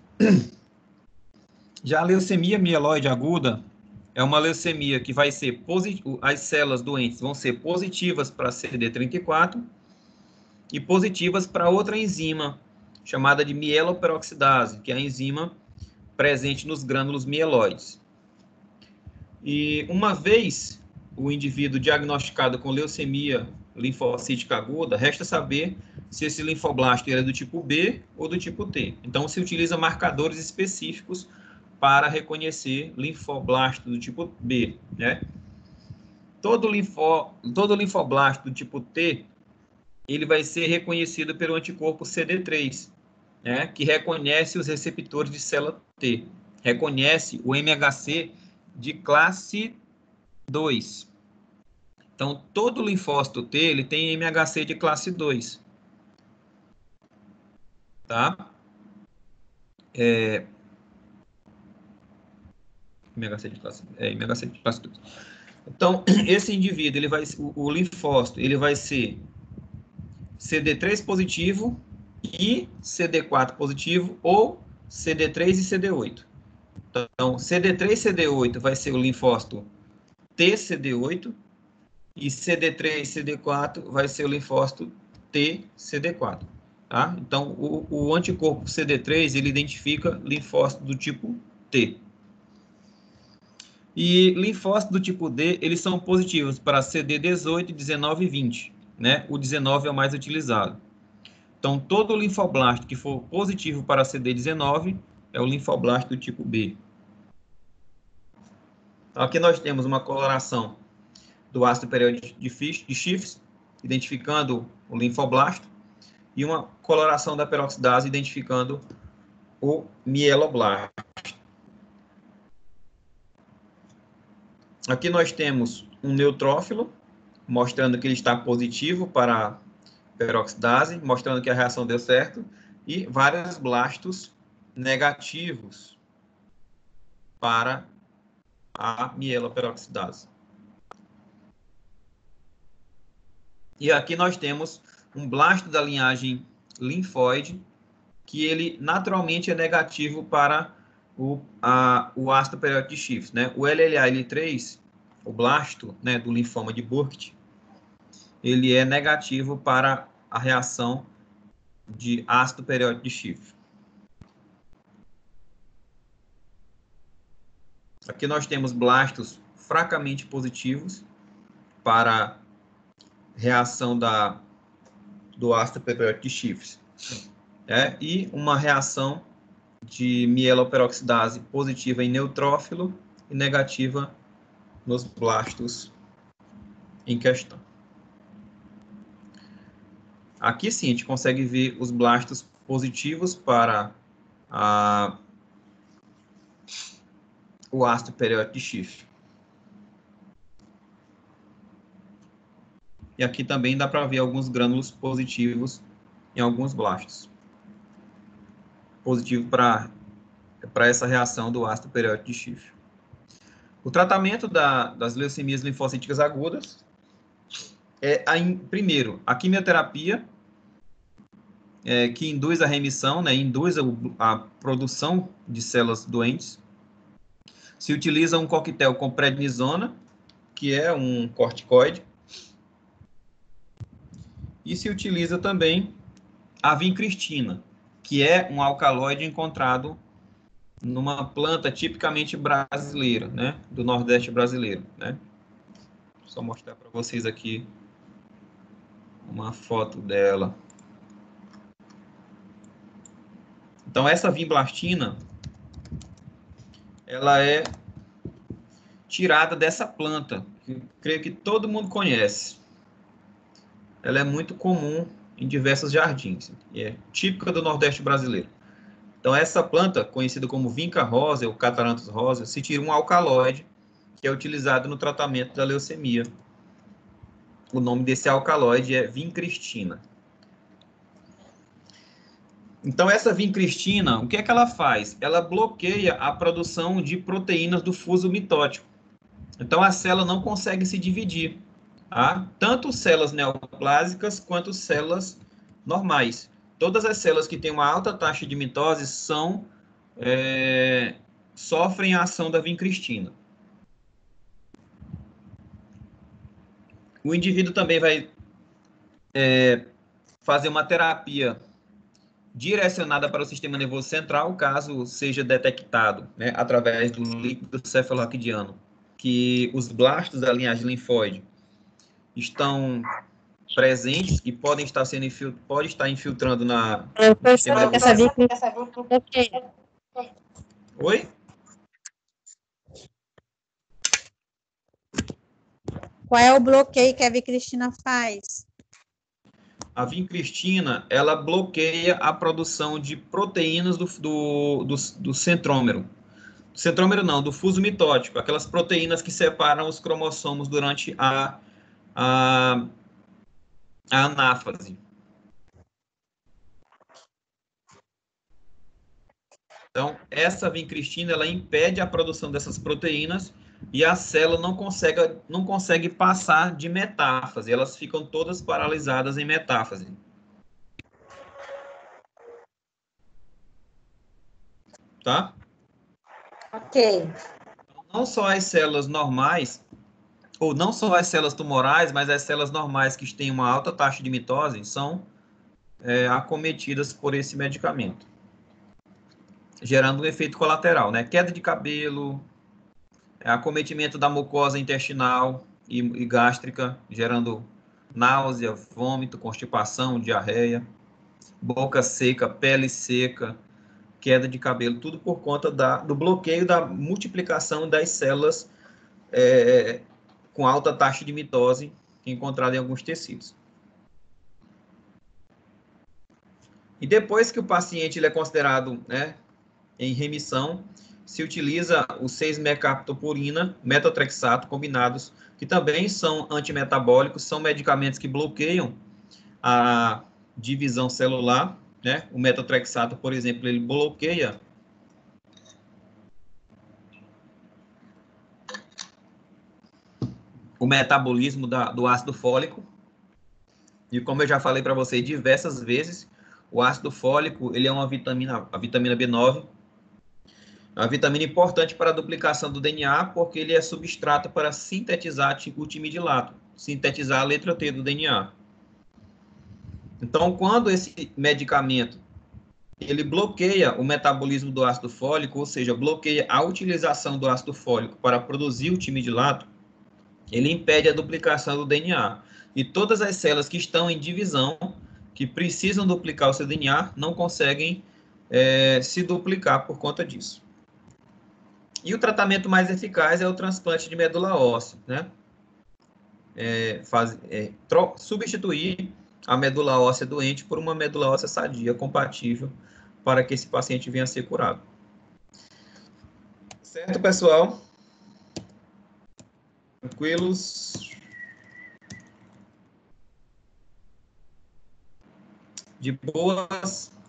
Speaker 1: Já a leucemia mieloide aguda é uma leucemia que vai ser as células doentes vão ser positivas para CD34 e positivas para outra enzima chamada de mieloperoxidase, que é a enzima presente nos grânulos mieloides. E uma vez o indivíduo diagnosticado com leucemia linfocítica aguda, resta saber se esse linfoblasto é do tipo B ou do tipo T. Então, se utiliza marcadores específicos para reconhecer linfoblasto do tipo B, né? Todo linfoblasto do tipo T, ele vai ser reconhecido pelo anticorpo CD3, né? Que reconhece os receptores de célula T, reconhece o MHC de classe 2. Então, todo linfócito T, ele tem MHC de classe 2. Tá? MHC de classe 2. Então, esse indivíduo, o linfócito, ele vai ser CD3 positivo e CD4 positivo, ou CD3 e CD8. Então, CD3 e CD8 vai ser o linfócito TCD8, e CD3 e CD4 vai ser o linfócito TCD4. Tá? Então, o anticorpo CD3, ele identifica linfócito do tipo T. E linfócitos do tipo D, eles são positivos para CD18, 19 e 20. Né? O 19 é o mais utilizado. Então, todo linfoblasto que for positivo para CD19 é o linfoblasto do tipo B. Então, aqui nós temos uma coloração do ácido periódico de Schiff, identificando o linfoblasto, e uma coloração da peroxidase, identificando o mieloblasto. Aqui nós temos um neutrófilo, mostrando que ele está positivo para a peroxidase, mostrando que a reação deu certo, e vários blastos negativos para a mieloperoxidase. E aqui nós temos um blasto da linhagem linfóide, que ele naturalmente é negativo para o ácido periódico de Schiff, né? O LLA-L3, o blasto, né, do linfoma de Burkitt, ele é negativo para a reação de ácido periódico de Schiff. Aqui nós temos blastos fracamente positivos para reação do ácido periódico de Schiff, e uma reação de mieloperoxidase positiva em neutrófilo e negativa nos blastos em questão. Aqui sim a gente consegue ver os blastos positivos para o ácido periódico de Schiff. E aqui também dá para ver alguns grânulos positivos em alguns blastos. Positivo para essa reação do ácido periódico de Schiff. O tratamento das leucemias linfocíticas agudas é, primeiro, a quimioterapia, que induz a remissão, né, induz a produção de células doentes. Se utiliza um coquetel com prednisona, que é um corticoide, e se utiliza também a vincristina, que é um alcaloide encontrado numa planta tipicamente brasileira, né, do Nordeste brasileiro, né. Só mostrar para vocês aqui uma foto dela. Então, essa vinblastina, ela é tirada dessa planta, que creio que todo mundo conhece. Ela é muito comum em diversos jardins, e é típica do Nordeste brasileiro. Então, essa planta, conhecida como vinca rosa ou cataranthus rosa, se tira um alcaloide, que é utilizado no tratamento da leucemia. O nome desse alcaloide é vincristina. Então, essa vincristina, o que é que ela faz? Ela bloqueia a produção de proteínas do fuso mitótico. Então, a célula não consegue se dividir. Tá? Tanto células neoplásicas quanto células normais. Todas as células que têm uma alta taxa de mitose sofrem a ação da vincristina. O indivíduo também vai fazer uma terapia direcionada para o sistema nervoso central, caso seja detectado, né, através do líquido cefalorraquidiano, que os blastos da linhagem linfóide estão presentes, que podem estar pode estar infiltrando no sistema nervoso. Oi?
Speaker 3: Qual é o bloqueio que a vincristina faz?
Speaker 1: A vincristina, ela bloqueia a produção de proteínas do centrômero. Centrômero não, do fuso mitótico, aquelas proteínas que separam os cromossomos durante a anáfase. Então, essa vincristina, ela impede a produção dessas proteínas e a célula não consegue passar de metáfase, elas ficam todas paralisadas em metáfase. Tá?
Speaker 3: Ok.
Speaker 1: Não só as células normais, ou não só as células tumorais, mas as células normais que têm uma alta taxa de mitose são acometidas por esse medicamento, gerando um efeito colateral, né? Queda de cabelo, acometimento da mucosa intestinal e gástrica, gerando náusea, vômito, constipação, diarreia, boca seca, pele seca, queda de cabelo, tudo por conta do bloqueio da multiplicação das células com alta taxa de mitose encontrada em alguns tecidos. E depois que o paciente ele é considerado, né, em remissão, se utiliza o 6-mercaptopurina, metotrexato combinados, que também são antimetabólicos, são medicamentos que bloqueiam a divisão celular, né? O metotrexato, por exemplo, ele bloqueia o metabolismo do ácido fólico. E como eu já falei para vocês diversas vezes, o ácido fólico, ele é uma vitamina, a vitamina B9, uma vitamina importante para a duplicação do DNA, porque ele é substrato para sintetizar o timidilato, sintetizar a letra T do DNA. Então, quando esse medicamento ele bloqueia o metabolismo do ácido fólico, ou seja, bloqueia a utilização do ácido fólico para produzir o timidilato, ele impede a duplicação do DNA. E todas as células que estão em divisão, que precisam duplicar o seu DNA, não conseguem se duplicar por conta disso. E o tratamento mais eficaz é o transplante de medula óssea, né? Substituir a medula óssea doente por uma medula óssea sadia, compatível, para que esse paciente venha a ser curado. Certo, pessoal? Tranquilos? De boas?